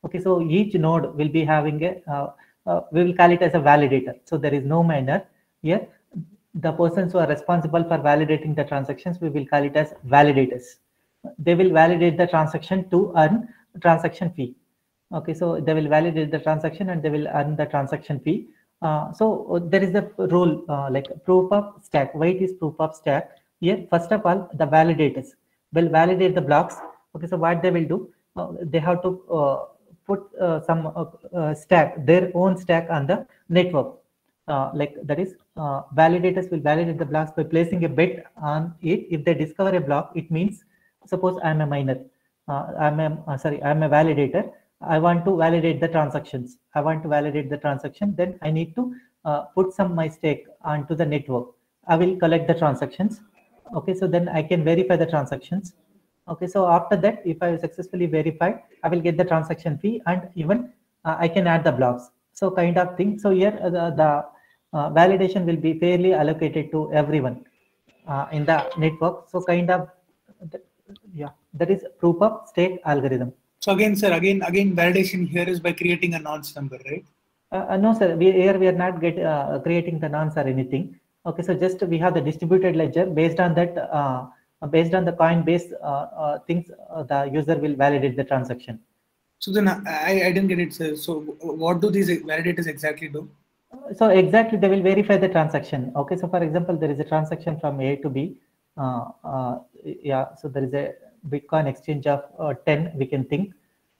Okay, so each node will be having a, uh, uh, we will call it as a validator. So there is no miner here. The persons who are responsible for validating the transactions, we will call it as validators. They will validate the transaction to earn transaction fee. Okay, so they will validate the transaction and they will earn the transaction fee. Uh, so uh, there is a rule uh, like proof of stack. Why it is proof of stack? Here, first of all, the validators will validate the blocks. Okay, so what they will do? Uh, they have to uh, put uh, some uh, uh, stack, their own stack on the network. Uh, like that is, uh, validators will validate the blocks by placing a bet on it. If they discover a block, it means, suppose I'm a miner, uh, I'm a uh, sorry, I'm a validator. I want to validate the transactions. I want to validate the transaction. Then I need to uh, put some my stake onto the network. I will collect the transactions. Okay, so then I can verify the transactions. Okay, so after that, if I successfully verified, I will get the transaction fee, and even uh, I can add the blocks. So kind of thing. So here uh, the, the uh, validation will be fairly allocated to everyone uh, in the network. So kind of, yeah, that is proof of stake algorithm. So again, sir, again, again, validation here is by creating a nonce number, right? Uh, no, sir. We here we are not get uh, creating the nonce or anything. Okay, so just we have the distributed ledger. Based on that, uh, based on the Coinbase uh, uh, things, uh, the user will validate the transaction. So then I, I didn't get it, sir. So what do these validators exactly do? So exactly, they will verify the transaction. Okay, so for example, there is a transaction from A to B. Uh, uh, yeah, so there is a Bitcoin exchange of uh, ten, we can think.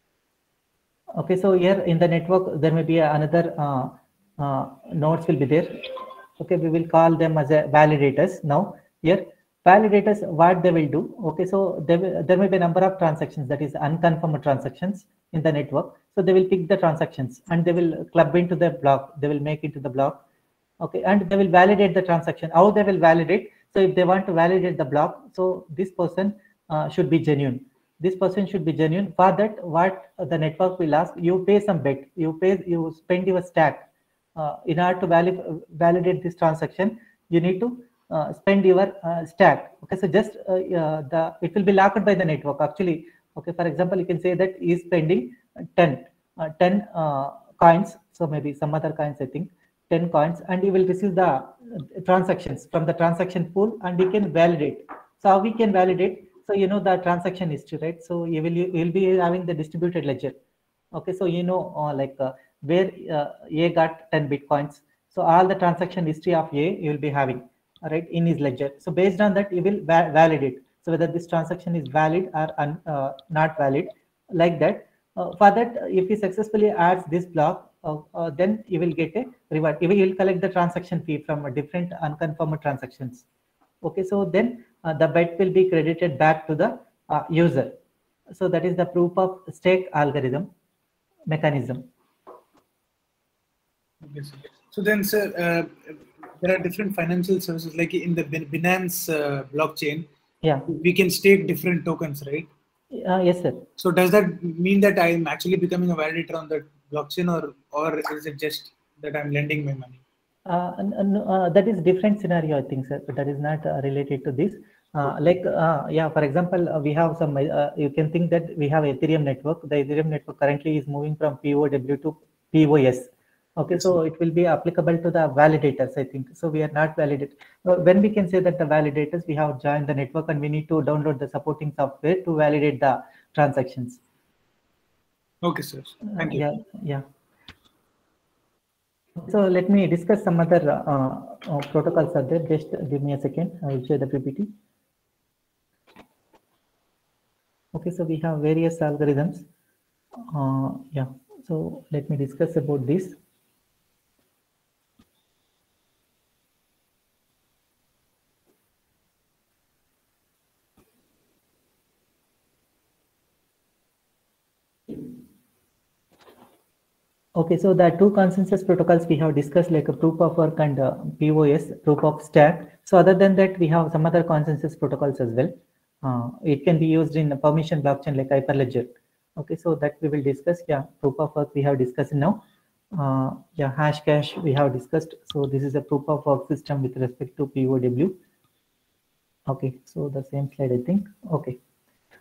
Okay, so here in the network, there may be another uh, uh, nodes will be there. Okay, we will call them as a validators. Now here, validators, what they will do. Okay, so there, will, there may be a number of transactions, that is unconfirmed transactions in the network. So they will pick the transactions and they will club into the block. They will make into the block. Okay, and they will validate the transaction. How they will validate? So if they want to validate the block, so this person uh, should be genuine. This person should be genuine. For that, what the network will ask, you pay some bet. You pay, you spend your stack. Uh, in order to valid, validate this transaction, you need to uh, spend your uh, stack. Okay, so just uh, uh, the it will be locked by the network actually. Okay, for example, you can say that he is spending ten, uh, ten uh, coins. So maybe some other coins, I think, ten coins, and you will receive the uh, transactions from the transaction pool, and you can validate. So how we can validate? So you know the transaction history, right? So you will you will be having the distributed ledger. Okay, so you know uh, like uh, where uh, A got ten bitcoins. So all the transaction history of A you will be having, right, in his ledger. So based on that, you will va validate. So whether this transaction is valid or un, uh, not valid, like that. Uh, for that, if he successfully adds this block, uh, uh, then you will get a reward. You will collect the transaction fee from a different unconfirmed transactions. Okay, so then uh, the bet will be credited back to the uh, user. So that is the proof of stake algorithm mechanism. Okay, sir. So then, sir, uh, there are different financial services, like in the Binance uh, blockchain. Yeah, we can stake different tokens, right? Uh, yes, sir. So does that mean that I am actually becoming a validator on that blockchain, or or is it just that I'm lending my money? Uh, uh, that is different scenario, I think, sir. That is not uh, related to this. Uh, like, uh, yeah, for example, uh, we have some, uh, you can think that we have Ethereum network. The Ethereum network currently is moving from P O W to P O S. Okay, so it will be applicable to the validators, I think. So we are not validated. Uh, when we can say that the validators, we have joined the network and we need to download the supporting software to validate the transactions. Okay, sir. Thank you. Uh, yeah, yeah. So let me discuss some other uh, uh, protocols are there. Just give me a second. I will share the P P T. Okay, so we have various algorithms. Uh, yeah, so let me discuss about this. Okay, so the two consensus protocols we have discussed, like a proof of work and uh, P O S, proof of stack. So other than that, we have some other consensus protocols as well. Uh, it can be used in a permission blockchain like Hyperledger. Okay, so that we will discuss. Yeah, proof of work we have discussed now. Uh, yeah, Hashcash we have discussed. So this is a proof of work system with respect to P O W. Okay, so the same slide, I think. Okay.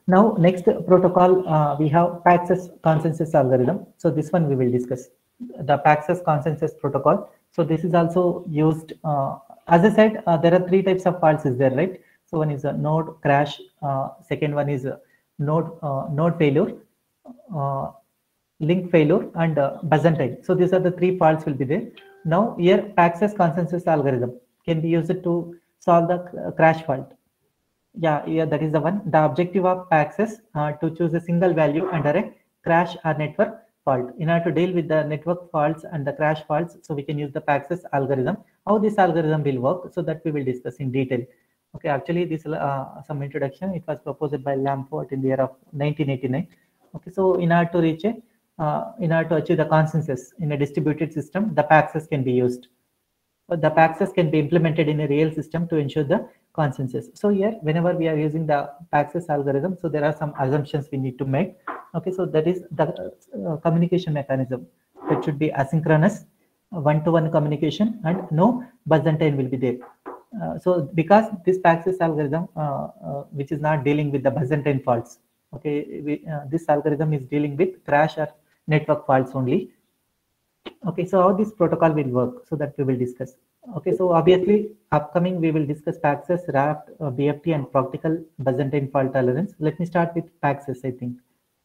Now, next protocol, uh, we have Paxos consensus algorithm. So this one we will discuss, the Paxos consensus protocol. So this is also used, uh, as I said, uh, there are three types of faults is there, right? So one is a node crash, uh, second one is a node, uh, node failure, uh, link failure, and uh, Byzantine. So these are the three faults will be there. Now here Paxos consensus algorithm can be used to solve the crash fault. Yeah, yeah, that is the one. The objective of Paxos uh, to choose a single value under a crash or network fault. In order to deal with the network faults and the crash faults, so we can use the Paxos algorithm. How this algorithm will work, so that we will discuss in detail. Okay, actually, this uh, some introduction. It was proposed by Lamport in the year of nineteen eighty-nine. Okay, so in order to reach a, uh, in order to achieve the consensus in a distributed system, the Paxos can be used. The Paxos can be implemented in a real system to ensure the consensus. So here, whenever we are using the Paxos algorithm, so there are some assumptions we need to make. Okay, so that is the uh, communication mechanism. That should be asynchronous, one-to-one communication, and no Byzantine will be there. Uh, so because this Paxos algorithm, uh, uh, which is not dealing with the Byzantine faults, okay, we, uh, this algorithm is dealing with crash or network faults only. Okay, so how this protocol will work, so that we will discuss. Okay, so obviously upcoming we will discuss Paxos, Raft, uh, B F T, and practical Byzantine fault tolerance. Let me start with Paxos, I think.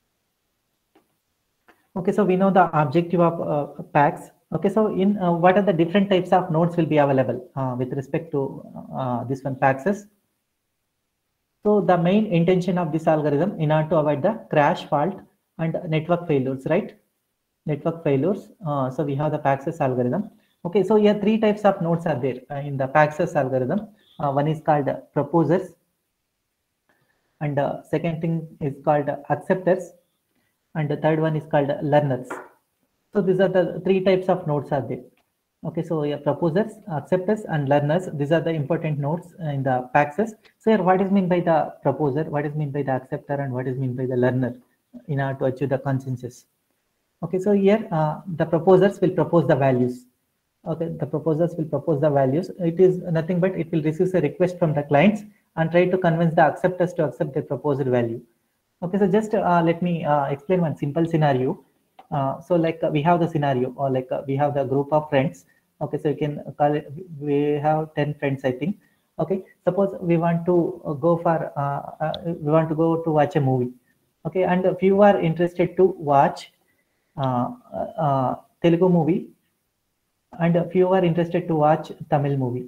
Okay, so we know the objective of uh, Pax. Okay, so in uh, what are the different types of nodes will be available uh, with respect to uh, this one Paxos. So the main intention of this algorithm in order to avoid the crash fault and network failures, right? Network failures. Uh, so we have the Paxos algorithm. Okay, so here three types of nodes are there uh, in the Paxos algorithm. Uh, one is called uh, proposers, and uh, second thing is called uh, acceptors, and the third one is called uh, learners. So these are the three types of nodes are there. Okay, so yeah, proposers, acceptors, and learners. These are the important nodes in the Paxos. So here, what is meant by the proposer? What is meant by the acceptor? And what is meant by the learner in order to achieve the consensus? Okay, so here uh, the proposers will propose the values. Okay, the proposers will propose the values. It is nothing but it will receive a request from the clients and try to convince the acceptors to accept the proposed value. Okay, so just uh, let me uh, explain one simple scenario. Uh, so like uh, we have the scenario, or like uh, we have the group of friends. Okay, so you can call it, we have ten friends, I think. Okay, suppose we want to go for, uh, uh, we want to go to watch a movie. Okay, and if you are interested to watch Uh, uh, Telugu movie, and if you are interested to watch Tamil movie.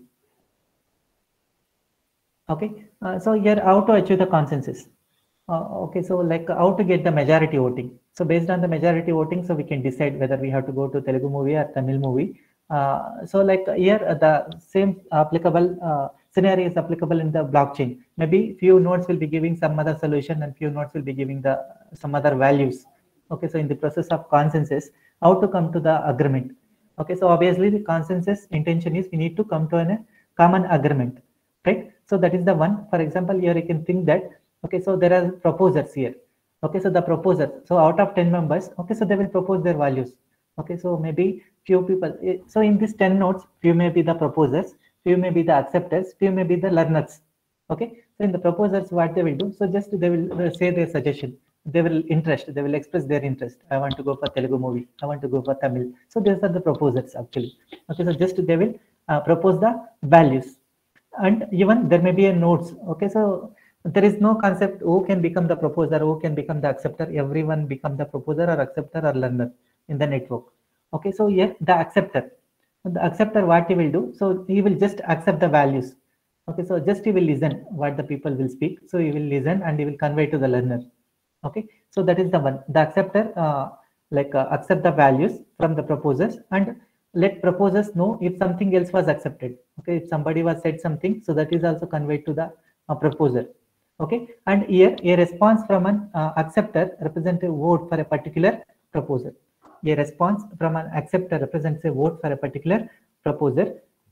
Okay, uh, so here how to achieve the consensus. Uh, okay, so like how to get the majority voting. So based on the majority voting, so we can decide whether we have to go to Telugu movie or Tamil movie. Uh, so like here uh, the same applicable uh, scenario is applicable in the blockchain. Maybe few nodes will be giving some other solution, and few nodes will be giving the some other values. Okay, so in the process of consensus, how to come to the agreement. Okay, so obviously the consensus intention is we need to come to a common agreement, right? So that is the one. For example, here you can think that, okay, so there are proposers here. Okay, so the proposer, so out of ten members, okay, so they will propose their values. Okay, so maybe few people, so in these ten nodes, few may be the proposers, few may be the acceptors, few may be the learners. Okay, so in the proposers, what they will do, so just they will say their suggestion. They will interest, they will express their interest. I want to go for Telugu movie, I want to go for Tamil. So these are the proposers actually. Okay, so just they will uh, propose the values, and even there may be a nodes. Okay, so there is no concept who can become the proposer, who can become the acceptor. Everyone become the proposer or acceptor or learner in the network. Okay, so here the acceptor, the acceptor, what he will do, so he will just accept the values. Okay, so just he will listen what the people will speak. So he will listen and he will convey to the learner. Okay, so that is the one. The acceptor uh, like uh, accept the values from the proposers and let proposers know if something else was accepted. Okay, if somebody was said something, so that is also conveyed to the uh, proposer. Okay, and here a response from an uh, acceptor represents a vote for a particular proposer. A response from an acceptor represents a vote for a particular proposer,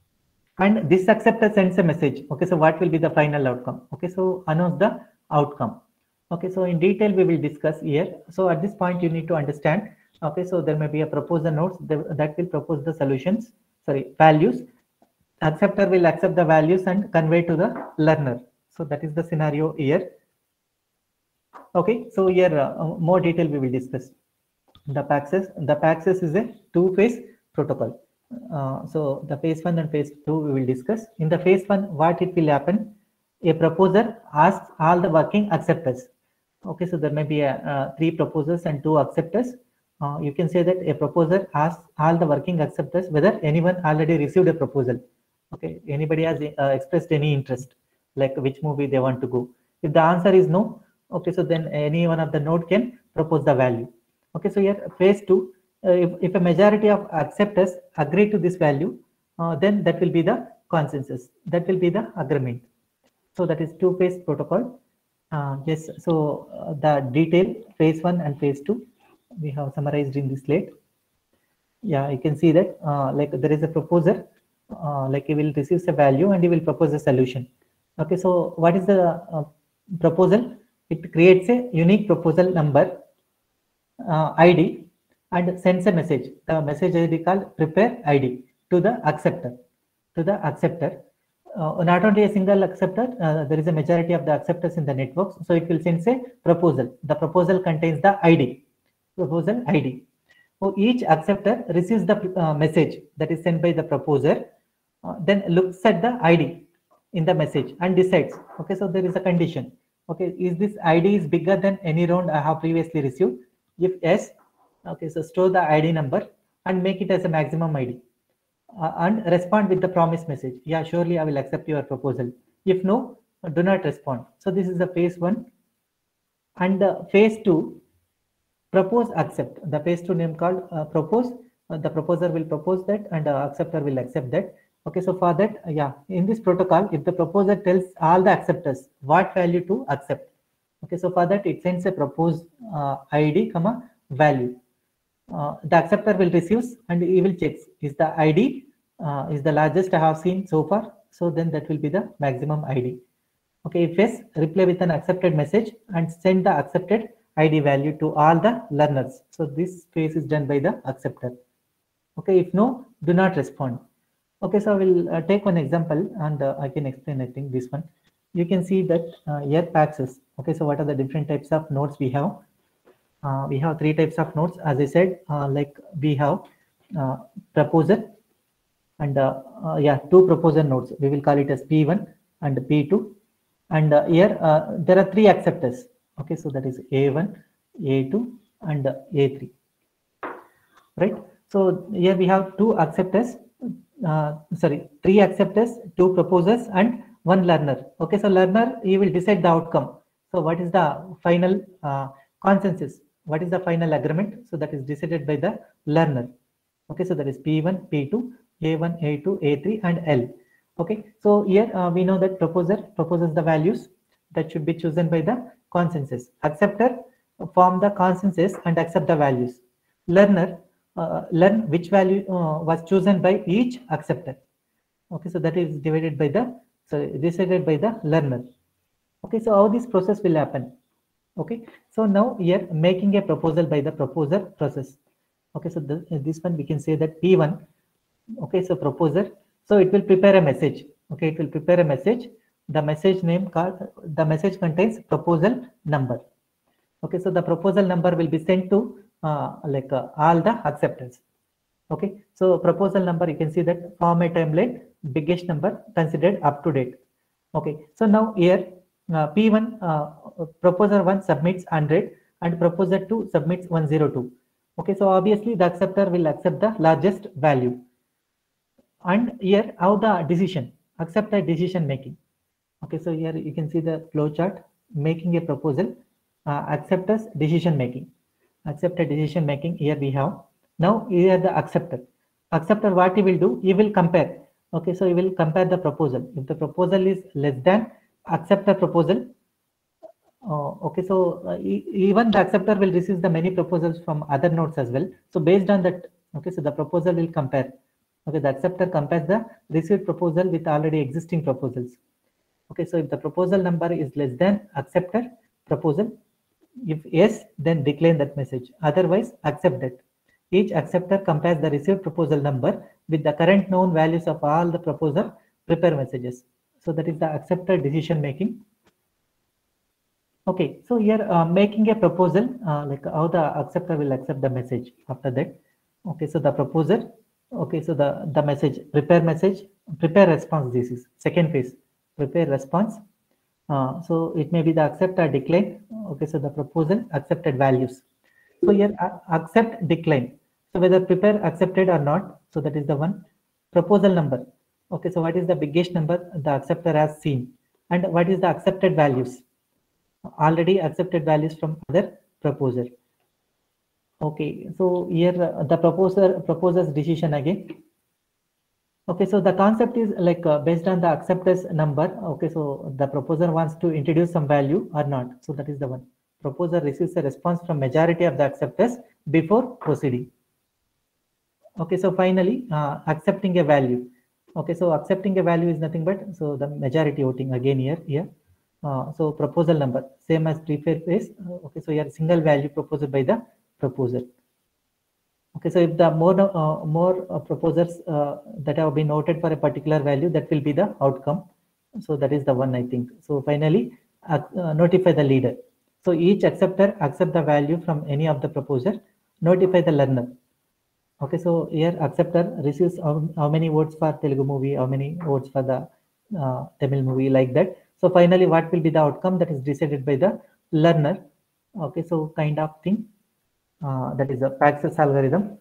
and this acceptor sends a message. Okay, so what will be the final outcome? Okay, so announce the outcome. Okay, so in detail we will discuss here. So at this point you need to understand. Okay, so there may be a proposer nodes that will propose the solutions, sorry, values. Acceptor will accept the values and convey to the learner. So that is the scenario here. Okay, so here uh, more detail we will discuss. The Paxos, the Paxos is a two-phase protocol. Uh, so the phase one and phase two we will discuss. In the phase one, what it will happen? A proposer asks all the working acceptors. Okay, so there may be a, uh, three proposers and two acceptors. Uh, you can say that a proposer asks all the working acceptors whether anyone already received a proposal. Okay, anybody has uh, expressed any interest, like which movie they want to go. If the answer is no, okay, so then any one of the node can propose the value. Okay, so here phase two, uh, if, if a majority of acceptors agree to this value, uh, then that will be the consensus. That will be the agreement. So that is two-phase protocol. Uh, yes, so uh, the detail phase one and phase two we have summarized in this slide. Yeah, you can see that uh, like there is a proposer, uh, like he will receive a value and he will propose a solution. Okay, so what is the uh, proposal? It creates a unique proposal number uh, I D and sends a message. The message I D called prepare I D to the acceptor. To the acceptor. Uh, not only a single acceptor, uh, there is a majority of the acceptors in the network. So it will send a proposal. The proposal contains the I D. Proposal I D. So each acceptor receives the uh, message that is sent by the proposer, uh, then looks at the I D in the message and decides. Okay, so there is a condition. Okay, is this I D is bigger than any round I have previously received? If yes, okay, so store the I D number and make it as a maximum I D. Uh, and respond with the promise message. Yeah, surely I will accept your proposal. If no, do not respond. So this is the phase one. And the phase two, propose, accept. The phase two name called uh, propose. Uh, the proposer will propose that and the acceptor will accept that. Okay, so for that, uh, yeah, in this protocol, if the proposer tells all the acceptors what value to accept. Okay, so for that, it sends a propose uh, I D, comma, value. Uh, the acceptor will receive and he will check is the I D uh, is the largest I have seen so far, so then that will be the maximum I D. Okay, if yes, reply with an accepted message and send the accepted I D value to all the learners. So this phase is done by the acceptor. Okay, if no, do not respond. Okay, so I will uh, take one example and uh, I can explain, I think, this one. You can see that uh, here Paxos. Okay, so what are the different types of nodes we have? Uh, we have three types of nodes, as I said, uh, like we have uh, proposer and uh, uh, yeah, two proposer nodes. We will call it as P one and P two. And uh, here uh, there are three acceptors. Okay, so that is A one, A two, and uh, A three. Right. So here we have two acceptors. Uh, sorry, three acceptors, two proposers, and one learner. Okay, so learner, he will decide the outcome. So what is the final uh, consensus? What is the final agreement? So that is decided by the learner. Okay, so that is P one, P two, A one, A two, A three, and L. Okay, so here uh, we know that proposer proposes the values that should be chosen by the consensus. Acceptor form the consensus and accept the values. Learner uh, learn which value uh, was chosen by each acceptor. Okay, so that is divided by the so decided by the learner. Okay, so how this process will happen? Okay, so now here making a proposal by the proposer process. Okay, so the, this one we can say that P one. Okay, so proposer. So it will prepare a message. Okay, it will prepare a message. The message name called the message contains proposal number. Okay, so the proposal number will be sent to uh, like uh, all the acceptors. Okay, so proposal number, you can see that form a timeline, biggest number considered up to date. Okay, so now here uh, P one uh, proposer one submits one hundred and proposer two submits one hundred two. Okay, so obviously the acceptor will accept the largest value. And here how the decision, accept the decision making. Okay, so here you can see the flow chart, making a proposal, uh, acceptors decision making, accepted decision making. Here we have now here the acceptor. Acceptor, what he will do, he will compare. Okay, so he will compare the proposal. If the proposal is less than acceptor proposal, uh, okay, so uh, e even the acceptor will receive the many proposals from other nodes as well. So based on that, okay, so the proposal will compare. Okay, the acceptor compares the received proposal with already existing proposals. Okay, so if the proposal number is less than acceptor proposal, if yes, then decline that message. Otherwise, accept that. Each acceptor compares the received proposal number with the current known values of all the proposer prepare messages. So that is the acceptor decision making. Okay, so here uh, making a proposal, uh, like how the acceptor will accept the message after that. Okay, so the proposer, okay, so the, the message, prepare message, prepare response, this is second phase, prepare response. Uh, so it may be the accept or decline. Okay, so the proposal, accepted values. So here uh, accept, decline. So whether prepare accepted or not, so that is the one. Proposal number. Okay, so what is the biggest number the acceptor has seen? And what is the accepted values? Already accepted values from other proposer. Okay, so here uh, the proposer proposer's decision again. Okay, so the concept is like uh, based on the acceptance number. Okay, so the proposer wants to introduce some value or not. So that is the one. Proposer receives a response from majority of the acceptors before proceeding. Okay, so finally uh, accepting a value. Okay, so accepting a value is nothing but so the majority voting again here here. Uh, so proposal number same as preferred phase. Uh, okay, so here single value proposed by the proposer. Okay, so if the more uh, more uh, proposers uh, that have been noted for a particular value, that will be the outcome. So that is the one I think. So finally uh, uh, notify the leader. So each acceptor accept the value from any of the proposer. Notify the learner. Okay, so here acceptor receives how, how many votes for Telugu movie, how many votes for the uh, Tamil movie, like that. So finally, what will be the outcome that is decided by the learner? Okay, so kind of thing. Uh, that is a Paxos algorithm.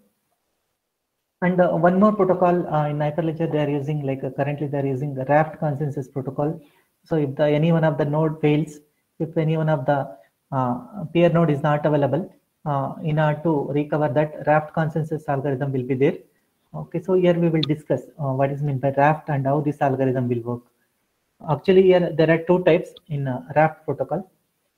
And uh, one more protocol uh, in Hyperledger they are using, like uh, currently they are using the Raft consensus protocol. So if the any one of the node fails, if any one of the uh, peer node is not available, uh, in order to recover that, Raft consensus algorithm will be there. Okay, so here we will discuss uh, what is meant by Raft and how this algorithm will work. Actually, here there are two types in uh, Raft protocol.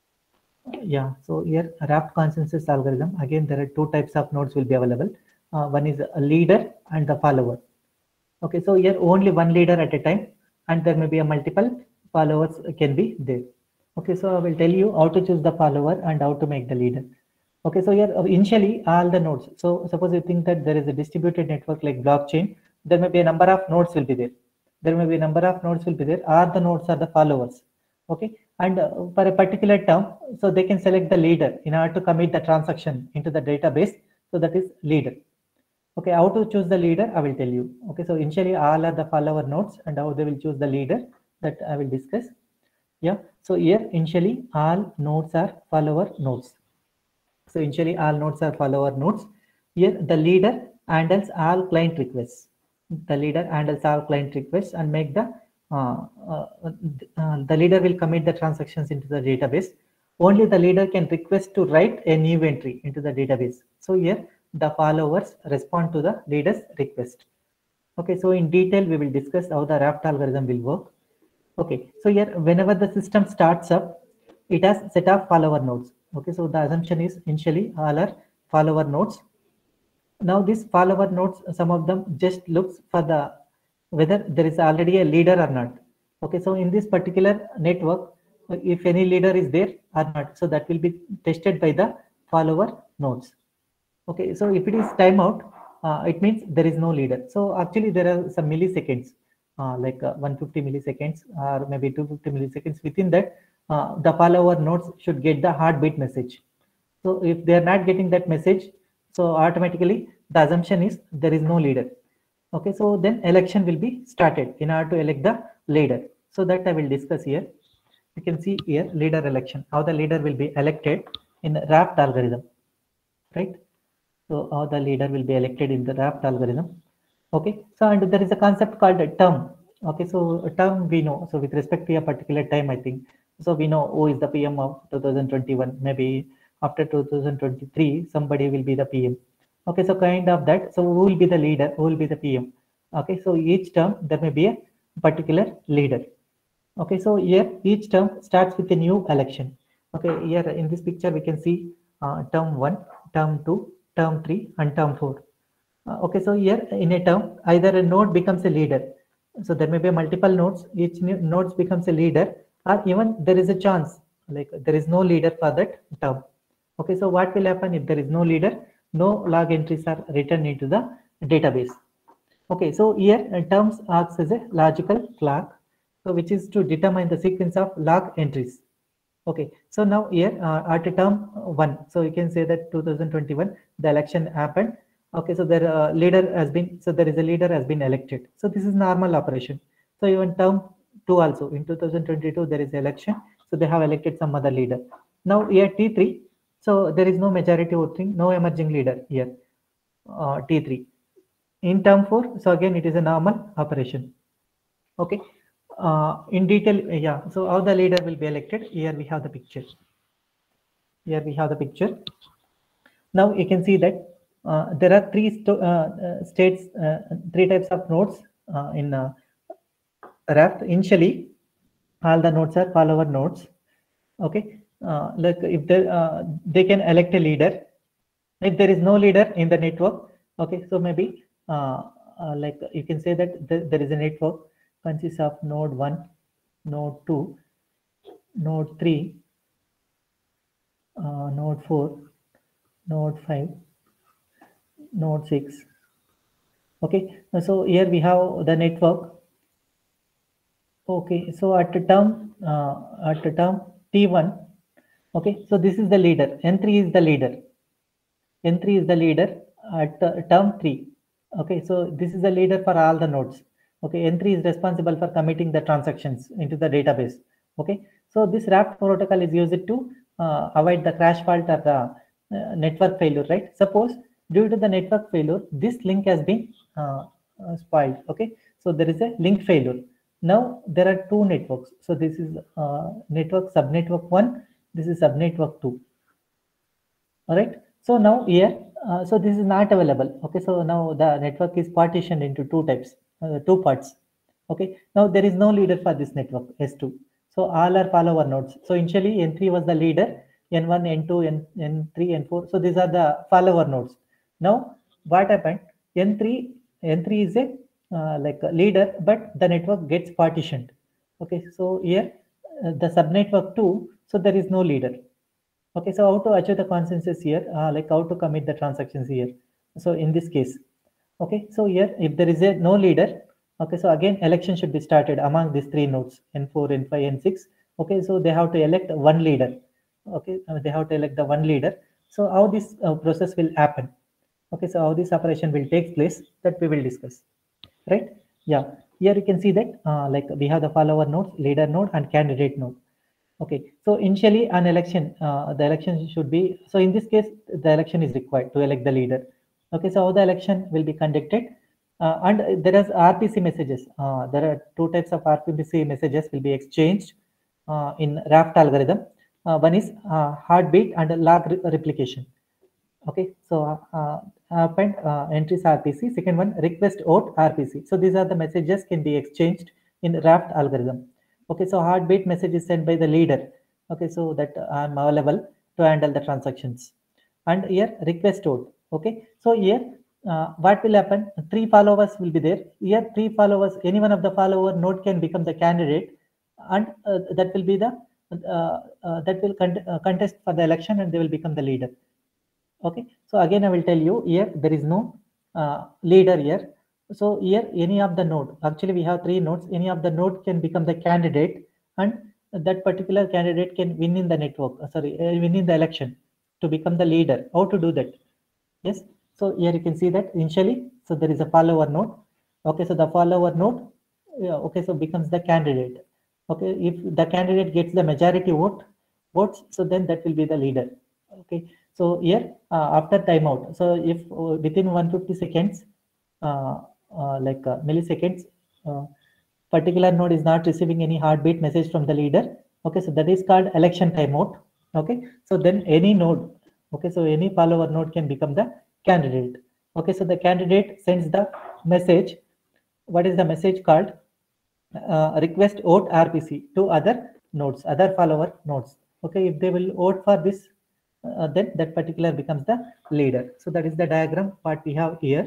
Yeah, so here Raft consensus algorithm, again there are two types of nodes will be available. Uh, one is a leader and the follower. Okay, so here only one leader at a time, and there may be a multiple followers can be there. Okay, so I will tell you how to choose the follower and how to make the leader. Okay, so here uh, initially all the nodes. So suppose you think that there is a distributed network like blockchain, there may be a number of nodes will be there. There may be a number of nodes will be there. All the nodes are the followers. Okay, and uh, for a particular term, so they can select the leader in order to commit the transaction into the database. So that is leader. Okay, how to choose the leader, I will tell you. Okay, so initially all are the follower nodes, and how they will choose the leader, that I will discuss. Yeah, so here initially all nodes are follower nodes. So initially all nodes are follower nodes. Here the leader handles all client requests. The leader handles all client requests and make the uh, uh, uh, the leader will commit the transactions into the database. Only the leader can request to write a new entry into the database. So here the followers respond to the leader's request. Okay, so in detail we will discuss how the Raft algorithm will work. Okay, so here whenever the system starts up, it has set of follower nodes. Okay, so the assumption is initially all are follower nodes. Now these follower nodes, some of them just looks for the whether there is already a leader or not. Okay, so in this particular network, if any leader is there or not, so that will be tested by the follower nodes. Okay, so if it is timeout, uh, it means there is no leader. So actually there are some milliseconds, uh, like uh, one hundred fifty milliseconds or maybe two hundred fifty milliseconds. Within that, uh, the follower nodes should get the heartbeat message. So if they are not getting that message, so automatically the assumption is there is no leader. Okay, so then election will be started in order to elect the leader. So that I will discuss here. You can see here leader election, how the leader will be elected in the Raft algorithm, right? So how the leader will be elected in the Raft algorithm. Okay, so and there is a concept called a term. Okay, so a term we know. So with respect to a particular time, I think. So we know who is the P M of two thousand twenty-one. Maybe after two thousand twenty-three, somebody will be the P M. Okay, so kind of that. So who will be the leader? Who will be the P M? Okay, so each term there may be a particular leader. Okay, so here each term starts with a new election. Okay, here in this picture we can see uh, term one, term two, term three, and term four. Uh, okay, so here in a term, either a node becomes a leader. So there may be multiple nodes. Each node becomes a leader, or even there is a chance like there is no leader for that term. Okay, so what will happen if there is no leader? No log entries are written into the database. Okay, so here uh, terms acts as a logical clock, so which is to determine the sequence of log entries. Okay, so now here uh, at term one, so you can say that two thousand twenty-one, the election happened. Okay, so there uh, leader has been, so there is a leader has been elected. So this is normal operation. So even term two also in two thousand twenty-two, there is election. So they have elected some other leader. Now here T three, so there is no majority voting, no emerging leader here, uh, T three. In term four, so again it is a normal operation. Okay. Uh, in detail, yeah. So how the leader will be elected? Here we have the picture. Here we have the picture. Now you can see that uh, there are three st uh, states, uh, three types of nodes uh, in uh, Raft. Initially, all the nodes are follower nodes. Okay, uh, like if they uh, they can elect a leader. If there is no leader in the network, okay, so maybe uh, uh, like you can say that th there is a network consists of node one, node two, node three, uh, node four, node five, node six. Okay, so here we have the network. Okay, so at the term uh, at the term T one, okay, so this is the leader. N three is the leader. N three is the leader at uh, term three. Okay, so this is the leader for all the nodes. Okay, N three is responsible for committing the transactions into the database. Okay, so this Raft protocol is used to uh, avoid the crash fault or the uh, network failure, right? Suppose due to the network failure, this link has been uh, uh, spoiled. Okay, so there is a link failure. Now there are two networks. So this is uh, network subnetwork one. This is subnetwork two. All right. So now here, uh, so this is not available. Okay. So now the network is partitioned into two types, uh, two parts. Okay. Now there is no leader for this network S two. So all are follower nodes. So initially N three was the leader, N one, N two, N, N3, N four. So these are the follower nodes. Now what happened? N three, N three is a uh, like a leader, but the network gets partitioned. Okay. So here uh, the subnetwork two. So there is no leader. Okay, so how to achieve the consensus here, uh, like how to commit the transactions here. So in this case, okay, so here if there is a no leader, okay, so again election should be started among these three nodes, N four, N five, N six. Okay, so they have to elect one leader. Okay, uh, they have to elect the one leader. So how this uh, process will happen? Okay, so how this operation will take place, that we will discuss, right? Yeah, here you can see that uh, like we have the follower nodes, leader node and candidate node. Okay, so initially an election, uh, the election should be, so in this case, the election is required to elect the leader. Okay, so how the election will be conducted, uh, and there is R P C messages. Uh, there are two types of R P C messages will be exchanged uh, in Raft algorithm. Uh, one is uh, heartbeat and log re replication. Okay, so uh, append uh, entries R P C. Second one, request out R P C. So these are the messages can be exchanged in Raft algorithm. Okay, so heartbeat message is sent by the leader. Okay, so that I'm available to handle the transactions. And here request out. Okay, so here uh, what will happen? Three followers will be there. Here three followers, any one of the follower node can become the candidate, and uh, that will be the uh, uh, that will con uh, contest for the election, and they will become the leader. Okay, so again I will tell you here there is no uh, leader here. So here any of the node, actually we have three nodes, any of the node can become the candidate, and that particular candidate can win in the network, uh, sorry, uh, win in the election to become the leader. How to do that? Yes, so here you can see that initially, so there is a follower node. Okay, so the follower node, yeah, okay, so becomes the candidate. Okay, if the candidate gets the majority vote votes, so then that will be the leader. Okay, so here uh, after timeout, so if uh, within one hundred fifty seconds, uh, uh, like uh, milliseconds, uh, particular node is not receiving any heartbeat message from the leader. Okay, so that is called election timeout. Okay, so then any node, okay, so any follower node can become the candidate. Okay, so the candidate sends the message. What is the message called? Uh, request vote R P C to other nodes, other follower nodes. Okay, if they will vote for this, uh, then that particular becomes the leader. So that is the diagram what we have here.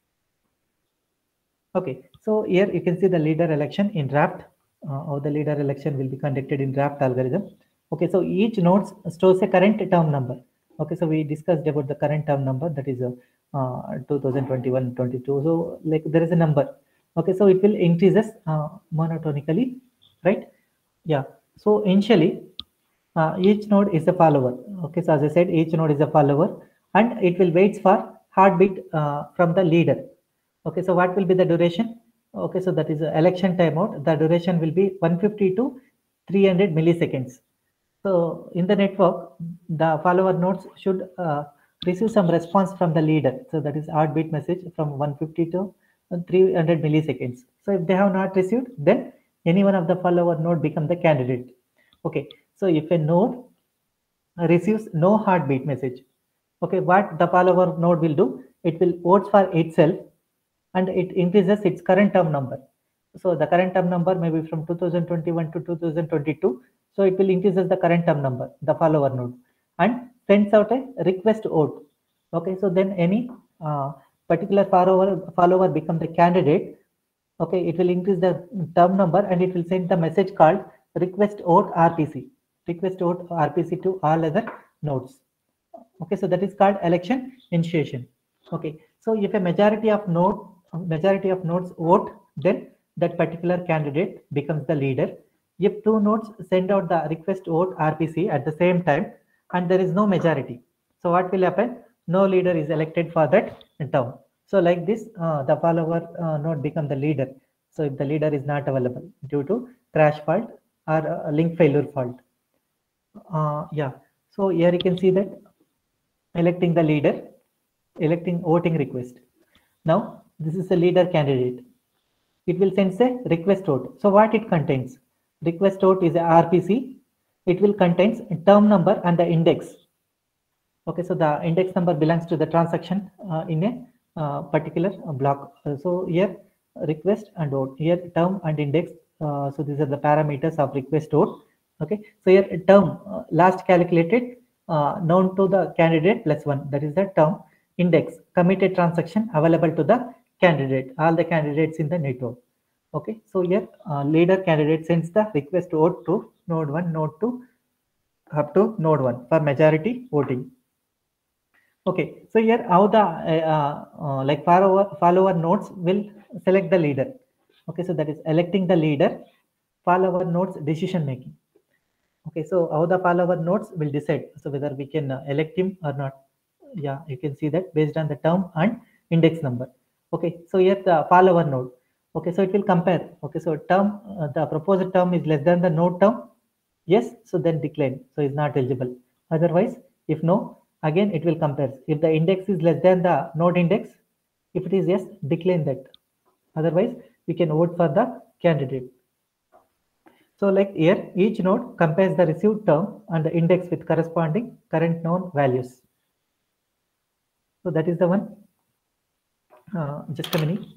Okay, so here you can see the leader election in Raft. Uh, how the leader election will be conducted in Raft algorithm. Okay, so each node stores a current term number. Okay, so we discussed about the current term number, that is uh, uh, two thousand twenty-one twenty-two. So like there is a number. Okay, so it will increases uh, monotonically, right? Yeah. So initially, uh, each node is a follower. Okay, so as I said, each node is a follower, and it will wait for heartbeat uh, from the leader. Okay, so what will be the duration? Okay, so that is a election timeout. The duration will be one fifty to three hundred milliseconds. So in the network, the follower nodes should uh, receive some response from the leader. So that is heartbeat message from one fifty to three hundred milliseconds. So if they have not received, then any one of the follower node become the candidate. Okay, so if a node receives no heartbeat message, okay, what the follower node will do, it will vote for itself and it increases its current term number. So the current term number may be from two thousand twenty-one to two thousand twenty-two. So it will increases the current term number, the follower node, and sends out a request vote. Okay, so then any uh, particular follower follower become the candidate. Okay, it will increase the term number and it will send the message called request vote R P C, request vote R P C to all other nodes. Okay, so that is called election initiation. Okay, so if a majority of node majority of nodes vote, then that particular candidate becomes the leader. If two nodes send out the request vote R P C at the same time and there is no majority, so what will happen? No leader is elected for that term. So like this, uh, the follower uh, node become the leader. So if the leader is not available due to crash fault or uh, link failure fault. Uh, yeah, so here you can see that electing the leader, electing voting request. Now this is a leader candidate. It will send a request vote. So what it contains? Request vote is a R P C. It will contains term number and the index. Okay, so the index number belongs to the transaction uh, in a uh, particular block. Uh, so here request and vote. Here term and index. Uh, so these are the parameters of request vote. Okay, so here term uh, last calculated uh, known to the candidate plus one. That is the term. Index committed transaction available to the candidate, all the candidates in the network. Okay, so here uh, leader candidate sends the request vote to node one, node two, up to node one for majority voting. Okay, so here how the uh, uh, like follower follower nodes will select the leader. Okay, so that is electing the leader, follower nodes decision making. Okay, so how the follower nodes will decide, so whether we can uh, elect him or not. Yeah, you can see that based on the term and index number. Okay, so here the follower node. Okay, so it will compare. Okay, so term uh, the proposed term is less than the node term. Yes, so then decline. So is not eligible. Otherwise, if no, again it will compare. If the index is less than the node index, if it is yes, decline that. Otherwise, we can vote for the candidate. So like here, each node compares the received term and the index with corresponding current known values. So that is the one. Uh, just a minute.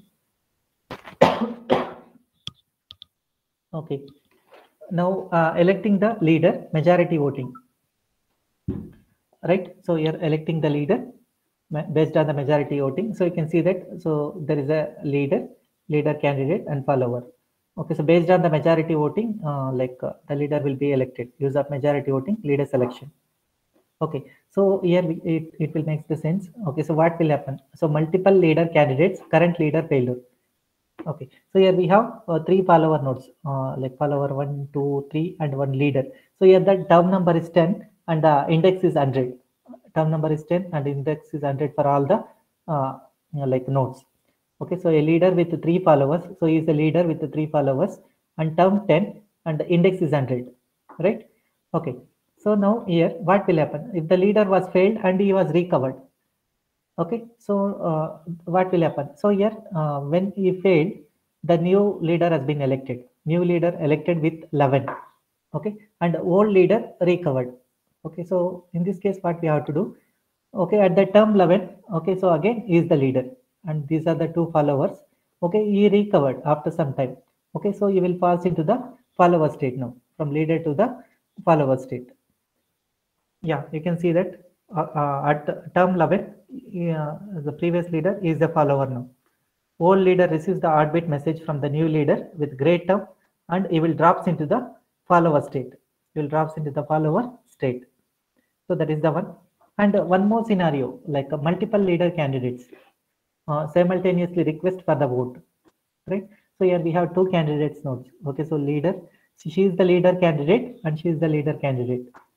Okay. Now uh, electing the leader, majority voting. Right. So you're electing the leader based on the majority voting. So you can see that. So there is a leader, leader candidate and follower. Okay. So based on the majority voting, uh, like uh, the leader will be elected. Use of majority voting, leader selection. Okay, so here we, it, it will make the sense. Okay, so what will happen? So multiple leader candidates, current leader failure. Okay, so here we have uh, three follower nodes, uh, like follower one, two, three, and one leader. So here the term number is ten and the index is one hundred. Term number is ten and index is one hundred for all the uh, you know, like nodes. Okay, so a leader with three followers. So he is a leader with the three followers and term ten and the index is one hundred, right? Okay. So now here, what will happen? If the leader was failed and he was recovered, okay, so uh, what will happen? So here, uh, when he failed, the new leader has been elected. New leader elected with eleven, okay, and old leader recovered. Okay, so in this case, what we have to do? Okay, at the term eleven, okay, so again, he is the leader, and these are the two followers. Okay, he recovered after some time. Okay, so he will pass into the follower state now, from leader to the follower state. Yeah, you can see that uh, uh, at term eleven, uh, the previous leader is the follower now. Old leader receives the heartbeat message from the new leader with great term and he will drops into the follower state. He will drops into the follower state. So that is the one. And uh, one more scenario, like uh, multiple leader candidates uh, simultaneously request for the vote, right? So here we have two candidates nodes. Okay, so leader, she is the leader candidate and she is the leader candidate.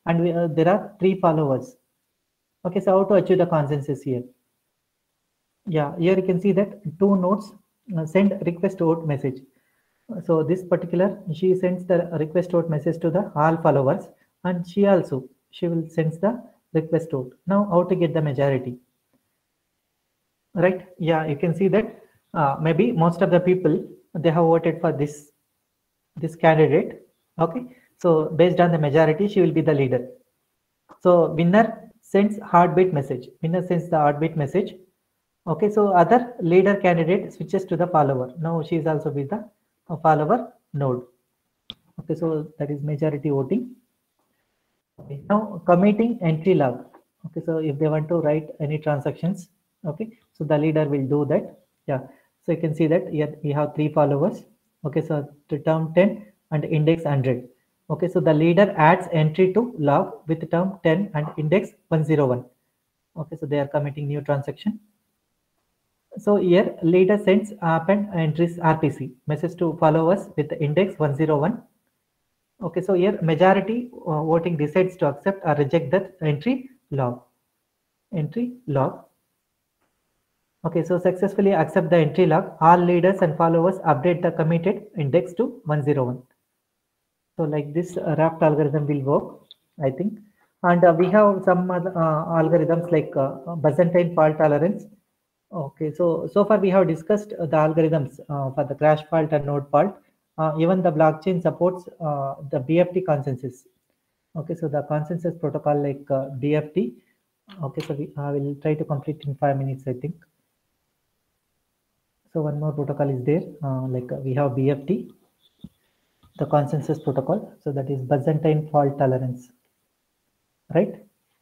and we, uh, there are three followers. Okay, so how to achieve the consensus here? Yeah, here you can see that two nodes uh, send request out message. So this particular, she sends the request out message to the all followers, and she also she will sends the request out. Now how to get the majority? Right? Yeah, you can see that uh, maybe most of the people, they have voted for this this candidate. Okay, so based on the majority, she will be the leader. So winner sends heartbeat message. Winner sends the heartbeat message. Okay, so other leader candidate switches to the follower. Now she is also with the follower node. Okay, so that is majority voting. Okay, now committing entry log. Okay, so if they want to write any transactions, okay, so the leader will do that. Yeah, so you can see that here we have three followers. Okay, so the term ten and index one hundred. Okay, so the leader adds entry to log with term ten and index one oh one. Okay, so they are committing new transaction. So here leader sends append entries R P C message to followers with the index one oh one. Okay, so here majority uh, voting decides to accept or reject that entry log. Entry log. Okay, so successfully accept the entry log. All leaders and followers update the committed index to one oh one. So like this uh, raft algorithm will work, I think. And uh, we have some other uh, algorithms like uh, Byzantine fault tolerance. Okay, so so far we have discussed the algorithms uh, for the crash fault and node fault. Uh, even the blockchain supports uh, the B F T consensus. Okay, so the consensus protocol like uh, B F T. Okay, so we uh, will try to complete in five minutes, I think. So one more protocol is there, uh, like uh, we have B F T, the consensus protocol. So that is Byzantine fault tolerance, right?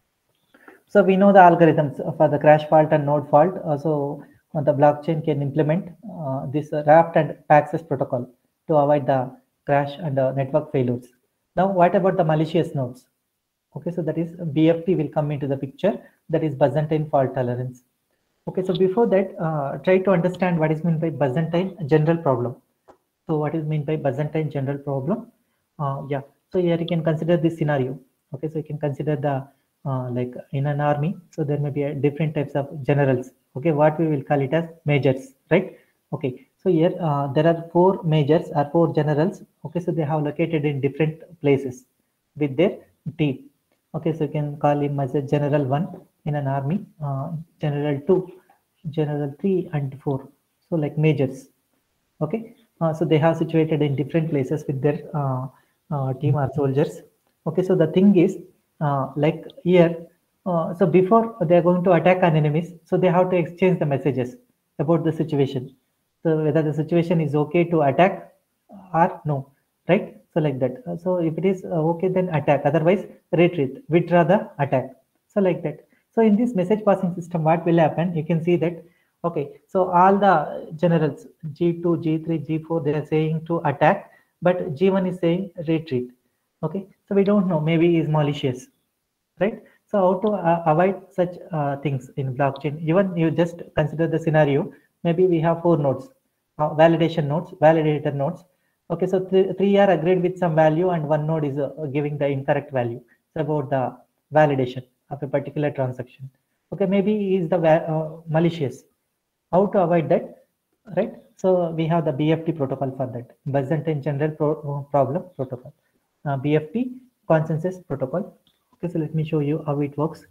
So we know the algorithms for the crash fault and node fault. Uh, so uh, the blockchain can implement uh, this uh, Raft and Paxos protocol to avoid the crash and uh, network failures. Now, what about the malicious nodes? Okay, so that is B F T will come into the picture. That is Byzantine fault tolerance. Okay, so before that, uh, try to understand what is meant by Byzantine general problem. So what is meant by Byzantine general problem? Uh, yeah, so here you can consider this scenario. Okay, so you can consider the uh, like in an army, so there may be a different types of generals. Okay, what we will call it as majors, right? Okay, so here uh, there are four majors or four generals. Okay, so they have located in different places with their team. Okay, so you can call him as a general one in an army, uh, general two, general three, and four. So like majors. Okay, uh, so they have situated in different places with their uh, uh, team or soldiers. Okay, so the thing is, uh, like here, uh, so before they are going to attack an enemies, so they have to exchange the messages about the situation. So whether the situation is okay to attack or no, right? So like that. Uh, so if it is uh, okay, then attack. Otherwise, retreat, withdraw the attack. So like that. So in this message passing system, what will happen? You can see that. Okay, so all the generals G two, G three, G four, they are saying to attack, but G one is saying retreat. Okay, so we don't know, maybe is malicious, right? So how to uh, avoid such uh, things in blockchain? Even you just consider the scenario, maybe we have four nodes, uh, validation nodes, validator nodes. Okay, so th three are agreed with some value and one node is uh, giving the incorrect value. So about the validation of a particular transaction. Okay, maybe is the uh, malicious. How to avoid that, right? So we have the B F T protocol for that, Byzantine General Pro Problem Protocol, uh, B F T Consensus Protocol. Okay, so let me show you how it works.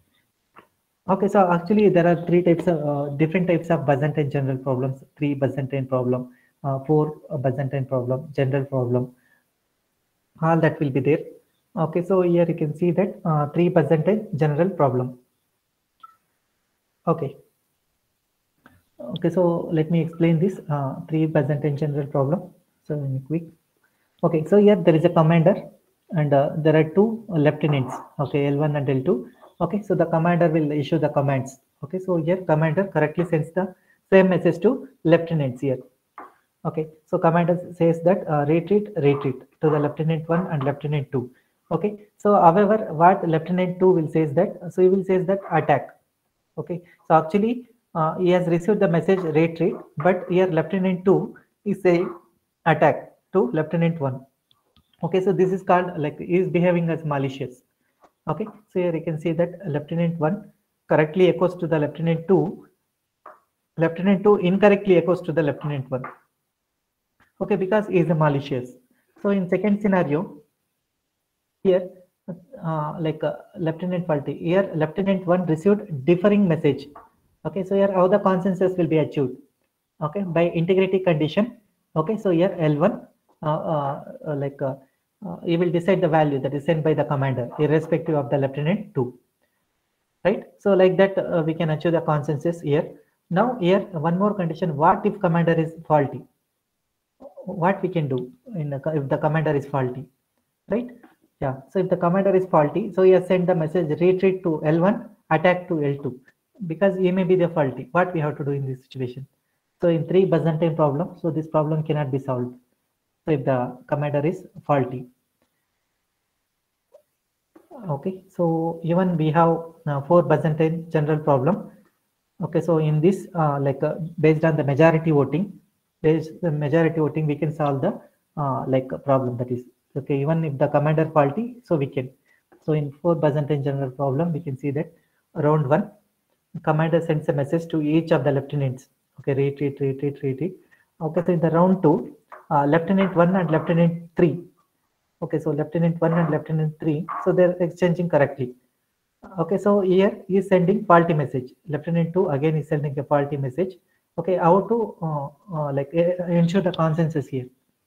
Okay, so actually there are three types of uh, different types of Byzantine general problems. Three Byzantine problem, uh, four uh, Byzantine problem, general problem. All that will be there. Okay, so here you can see that uh, three Byzantine general problem. Okay. Okay, so let me explain this uh, three Byzantine general problem. So in quick. Okay, so here there is a commander and uh, there are two lieutenants. Okay, L one and L two. Okay, so the commander will issue the commands. Okay, so here commander correctly sends the same message to lieutenants here. Okay, so commander says that uh, retreat, retreat to the lieutenant one and lieutenant two. Okay, so however, what lieutenant two will says that, so he will says that attack. Okay, so actually uh, he has received the message retreat, but here lieutenant two is saying attack to lieutenant one. Okay, so this is called like he is behaving as malicious. Okay, so here you can see that Lieutenant one correctly echoes to the Lieutenant two. Lieutenant two incorrectly echoes to the Lieutenant one. Okay, because he is a malicious. So in second scenario, here, uh, like uh, Lieutenant faulty, here Lieutenant one received differing message. Okay, so here how the consensus will be achieved. Okay, by integrity condition. Okay, so here L one, uh, uh, uh, like uh, uh, he will decide the value that is sent by the commander, irrespective of the Lieutenant two. Right, so like that uh, we can achieve the consensus here. Now here one more condition: what if commander is faulty? What we can do in a, if the commander is faulty, right? Yeah, so if the commander is faulty, so he has sent the message retreat to L one, attack to L two, because he may be the faulty. What we have to do in this situation? So in three Byzantine problem, so this problem cannot be solved. So if the commander is faulty. Okay, so even we have uh, four Byzantine general problem. Okay, so in this, uh, like uh, based on the majority voting, based the majority voting, we can solve the uh, like a problem that is okay. Even if the commander faulty, so we can. So in four Byzantine general problem, we can see that round one, commander sends a message to each of the lieutenants. Okay, retreat, retreat, retreat. Okay, so in the round two, uh, Lieutenant one and Lieutenant three. Okay, so Lieutenant one and Lieutenant three, so they're exchanging correctly. Okay, so here he is sending faulty message. Lieutenant two again is sending a faulty message. Okay, how to uh, uh, like uh, ensure the consensus here?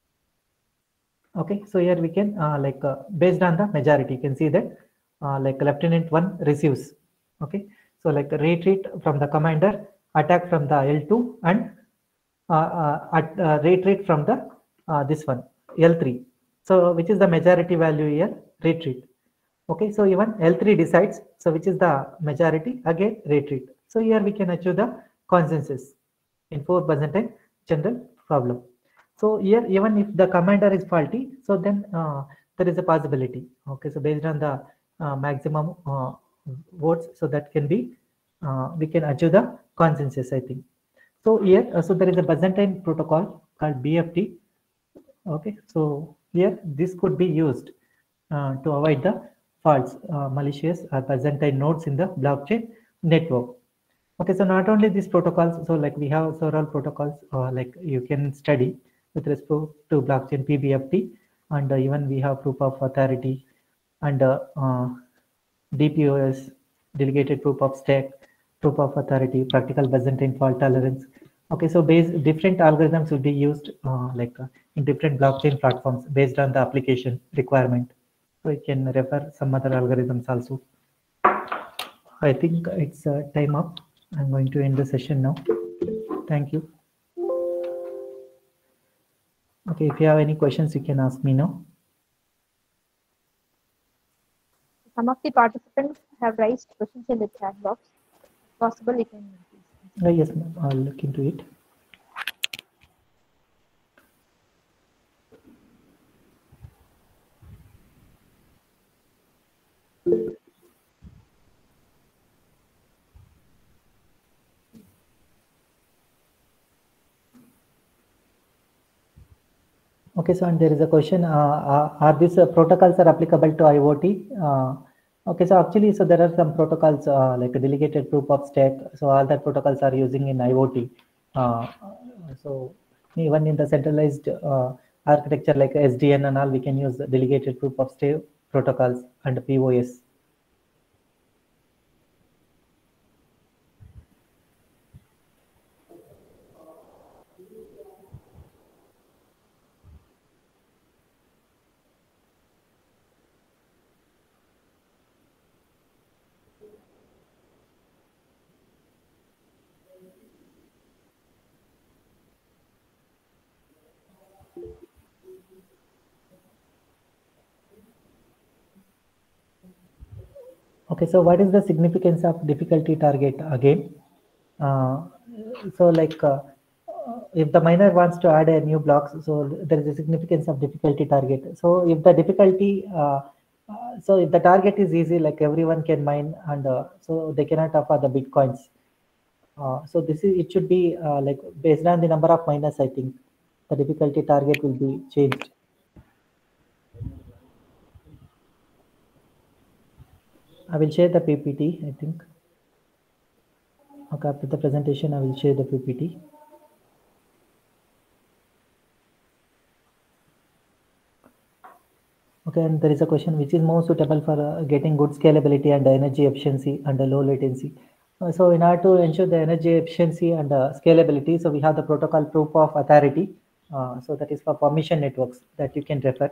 Okay, so here we can uh, like uh, based on the majority, you can see that uh, like Lieutenant one receives. Okay, so like retreat from the commander, attack from the L two, and uh, uh, at, uh, retreat from the uh, this one L three. So which is the majority value here? Retreat. Okay, so even L three decides, so which is the majority? Again, retreat. So here we can achieve the consensus in four Byzantine general problem. So here, even if the commander is faulty, so then uh, there is a possibility. Okay, so based on the uh, maximum uh, votes, so that can be, uh, we can achieve the consensus, I think. So here, uh, so there is a Byzantine protocol called B F T. Okay, so here this could be used uh, to avoid the faults, uh, malicious or Byzantine nodes in the blockchain network. Okay, so not only these protocols, so like we have several protocols, uh, like you can study with respect to blockchain P B F T, and uh, even we have proof of authority and uh, uh, D P O S, delegated proof of stake, proof of authority, practical Byzantine fault tolerance. Okay, so base different algorithms will be used uh, like uh, in different blockchain platforms based on the application requirement. So you can refer some other algorithms also. I think it's uh, time up. I'm going to end the session now. Thank you. Okay, if you have any questions, you can ask me now. Some of the participants have raised questions in the chat box. If possible, you can. Uh, yes, I'll look into it. Okay, so and there is a question, uh, uh, are these uh, protocols are applicable to I O T? Uh, okay, so actually, so there are some protocols uh, like a delegated proof of stake. So all that protocols are using in I O T. Uh, so even in the centralized uh, architecture like S D N and all, we can use delegated proof of stake protocols and P O S. Okay, so what is the significance of difficulty target again? Uh, so like uh, if the miner wants to add a new block, so there is a significance of difficulty target. So if the difficulty, uh, uh, so if the target is easy, like everyone can mine, and uh, so they cannot offer the bitcoins. Uh, so this is, it should be uh, like based on the number of miners, I think the difficulty target will be changed. I will share the P P T, I think. Okay, after the presentation, I will share the P P T. Okay, and there is a question which is more suitable for uh, getting good scalability and energy efficiency and uh, low latency. Uh, so in order to ensure the energy efficiency and uh, scalability, so we have the protocol proof of authority. Uh, so that is for permission networks that you can refer.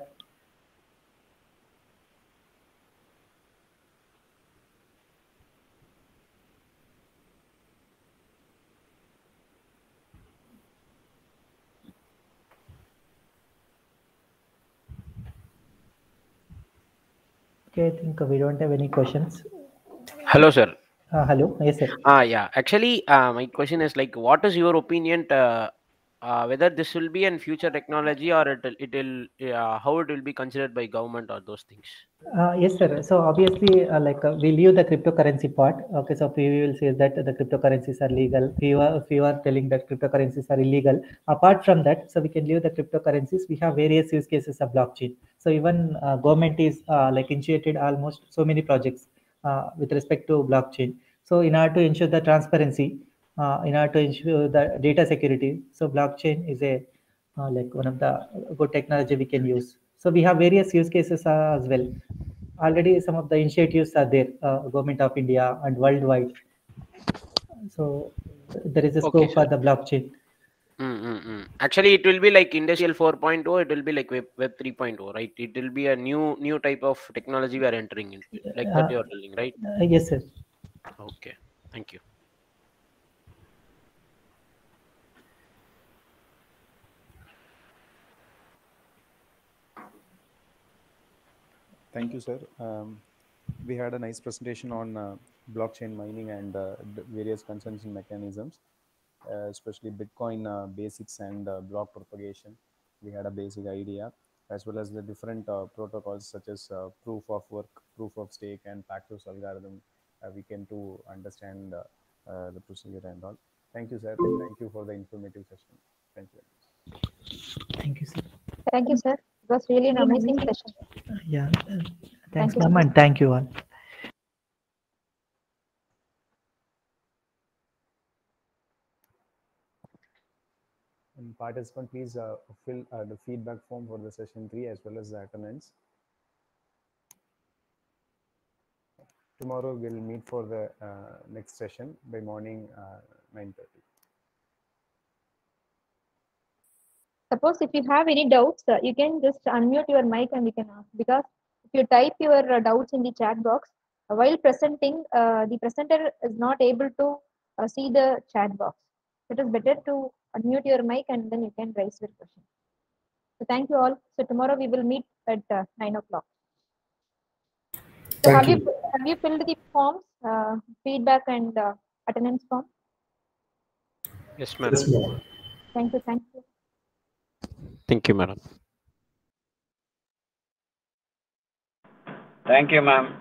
Okay, I think we don't have any questions. Hello, sir. Uh, hello, yes, sir. Ah, yeah. Actually, uh, my question is like, what is your opinion? Uh, uh, whether this will be in future technology or it will, it will, uh, how it will be considered by government or those things? Uh, yes, sir. So obviously, uh, like uh, we leave the cryptocurrency part. Okay, so we will say that the cryptocurrencies are legal. Few are, few are telling that cryptocurrencies are illegal. Apart from that, so we can leave the cryptocurrencies. We have various use cases of blockchain. So even uh, government is uh, like initiated almost so many projects uh, with respect to blockchain. So in order to ensure the transparency, uh, in order to ensure the data security, so blockchain is a uh, like one of the good technology we can use. So we have various use cases uh, as well. Already some of the initiatives are there, uh, government of India and worldwide. So there is a Okay, scope for sir. the blockchain. Mm-mm-mm. Actually, it will be like industrial four point oh. It will be like web, web three point oh, right? It will be a new new type of technology we are entering into. Like Uh, that you are telling, right? uh, yes, sir. Okay. Thank you. Thank you, sir. Um, we had a nice presentation on uh, blockchain mining and uh, the various consensus mechanisms, uh, especially Bitcoin uh, basics and uh, block propagation. We had a basic idea, as well as the different uh, protocols such as uh, proof of work, proof of stake, and Paxos algorithm. Uh, we can to understand uh, uh, the procedure and all. Thank you, sir. Thank you for the informative session. Thank you. Thank you, sir. Thank you, sir. It was really an amazing session. Uh, yeah. Uh, thanks, Thank you, ma'am, sir. and thank you all. And participant, please uh, fill uh, the feedback form for the session three as well as the attendance. Tomorrow we'll meet for the uh, next session by morning uh, nine thirty. Suppose if you have any doubts, uh, you can just unmute your mic and we can ask. Because if you type your uh, doubts in the chat box, uh, while presenting, uh, the presenter is not able to uh, see the chat box. It is better to unmute your mic and then you can raise your question. So thank you all. So tomorrow we will meet at uh, nine o'clock. So Thank have you. you. have you filled the forms, uh, feedback and uh, attendance form? Yes, ma'am. Yes, ma'am. Thank you. Thank you. Thank you, madam. Thank you, ma'am.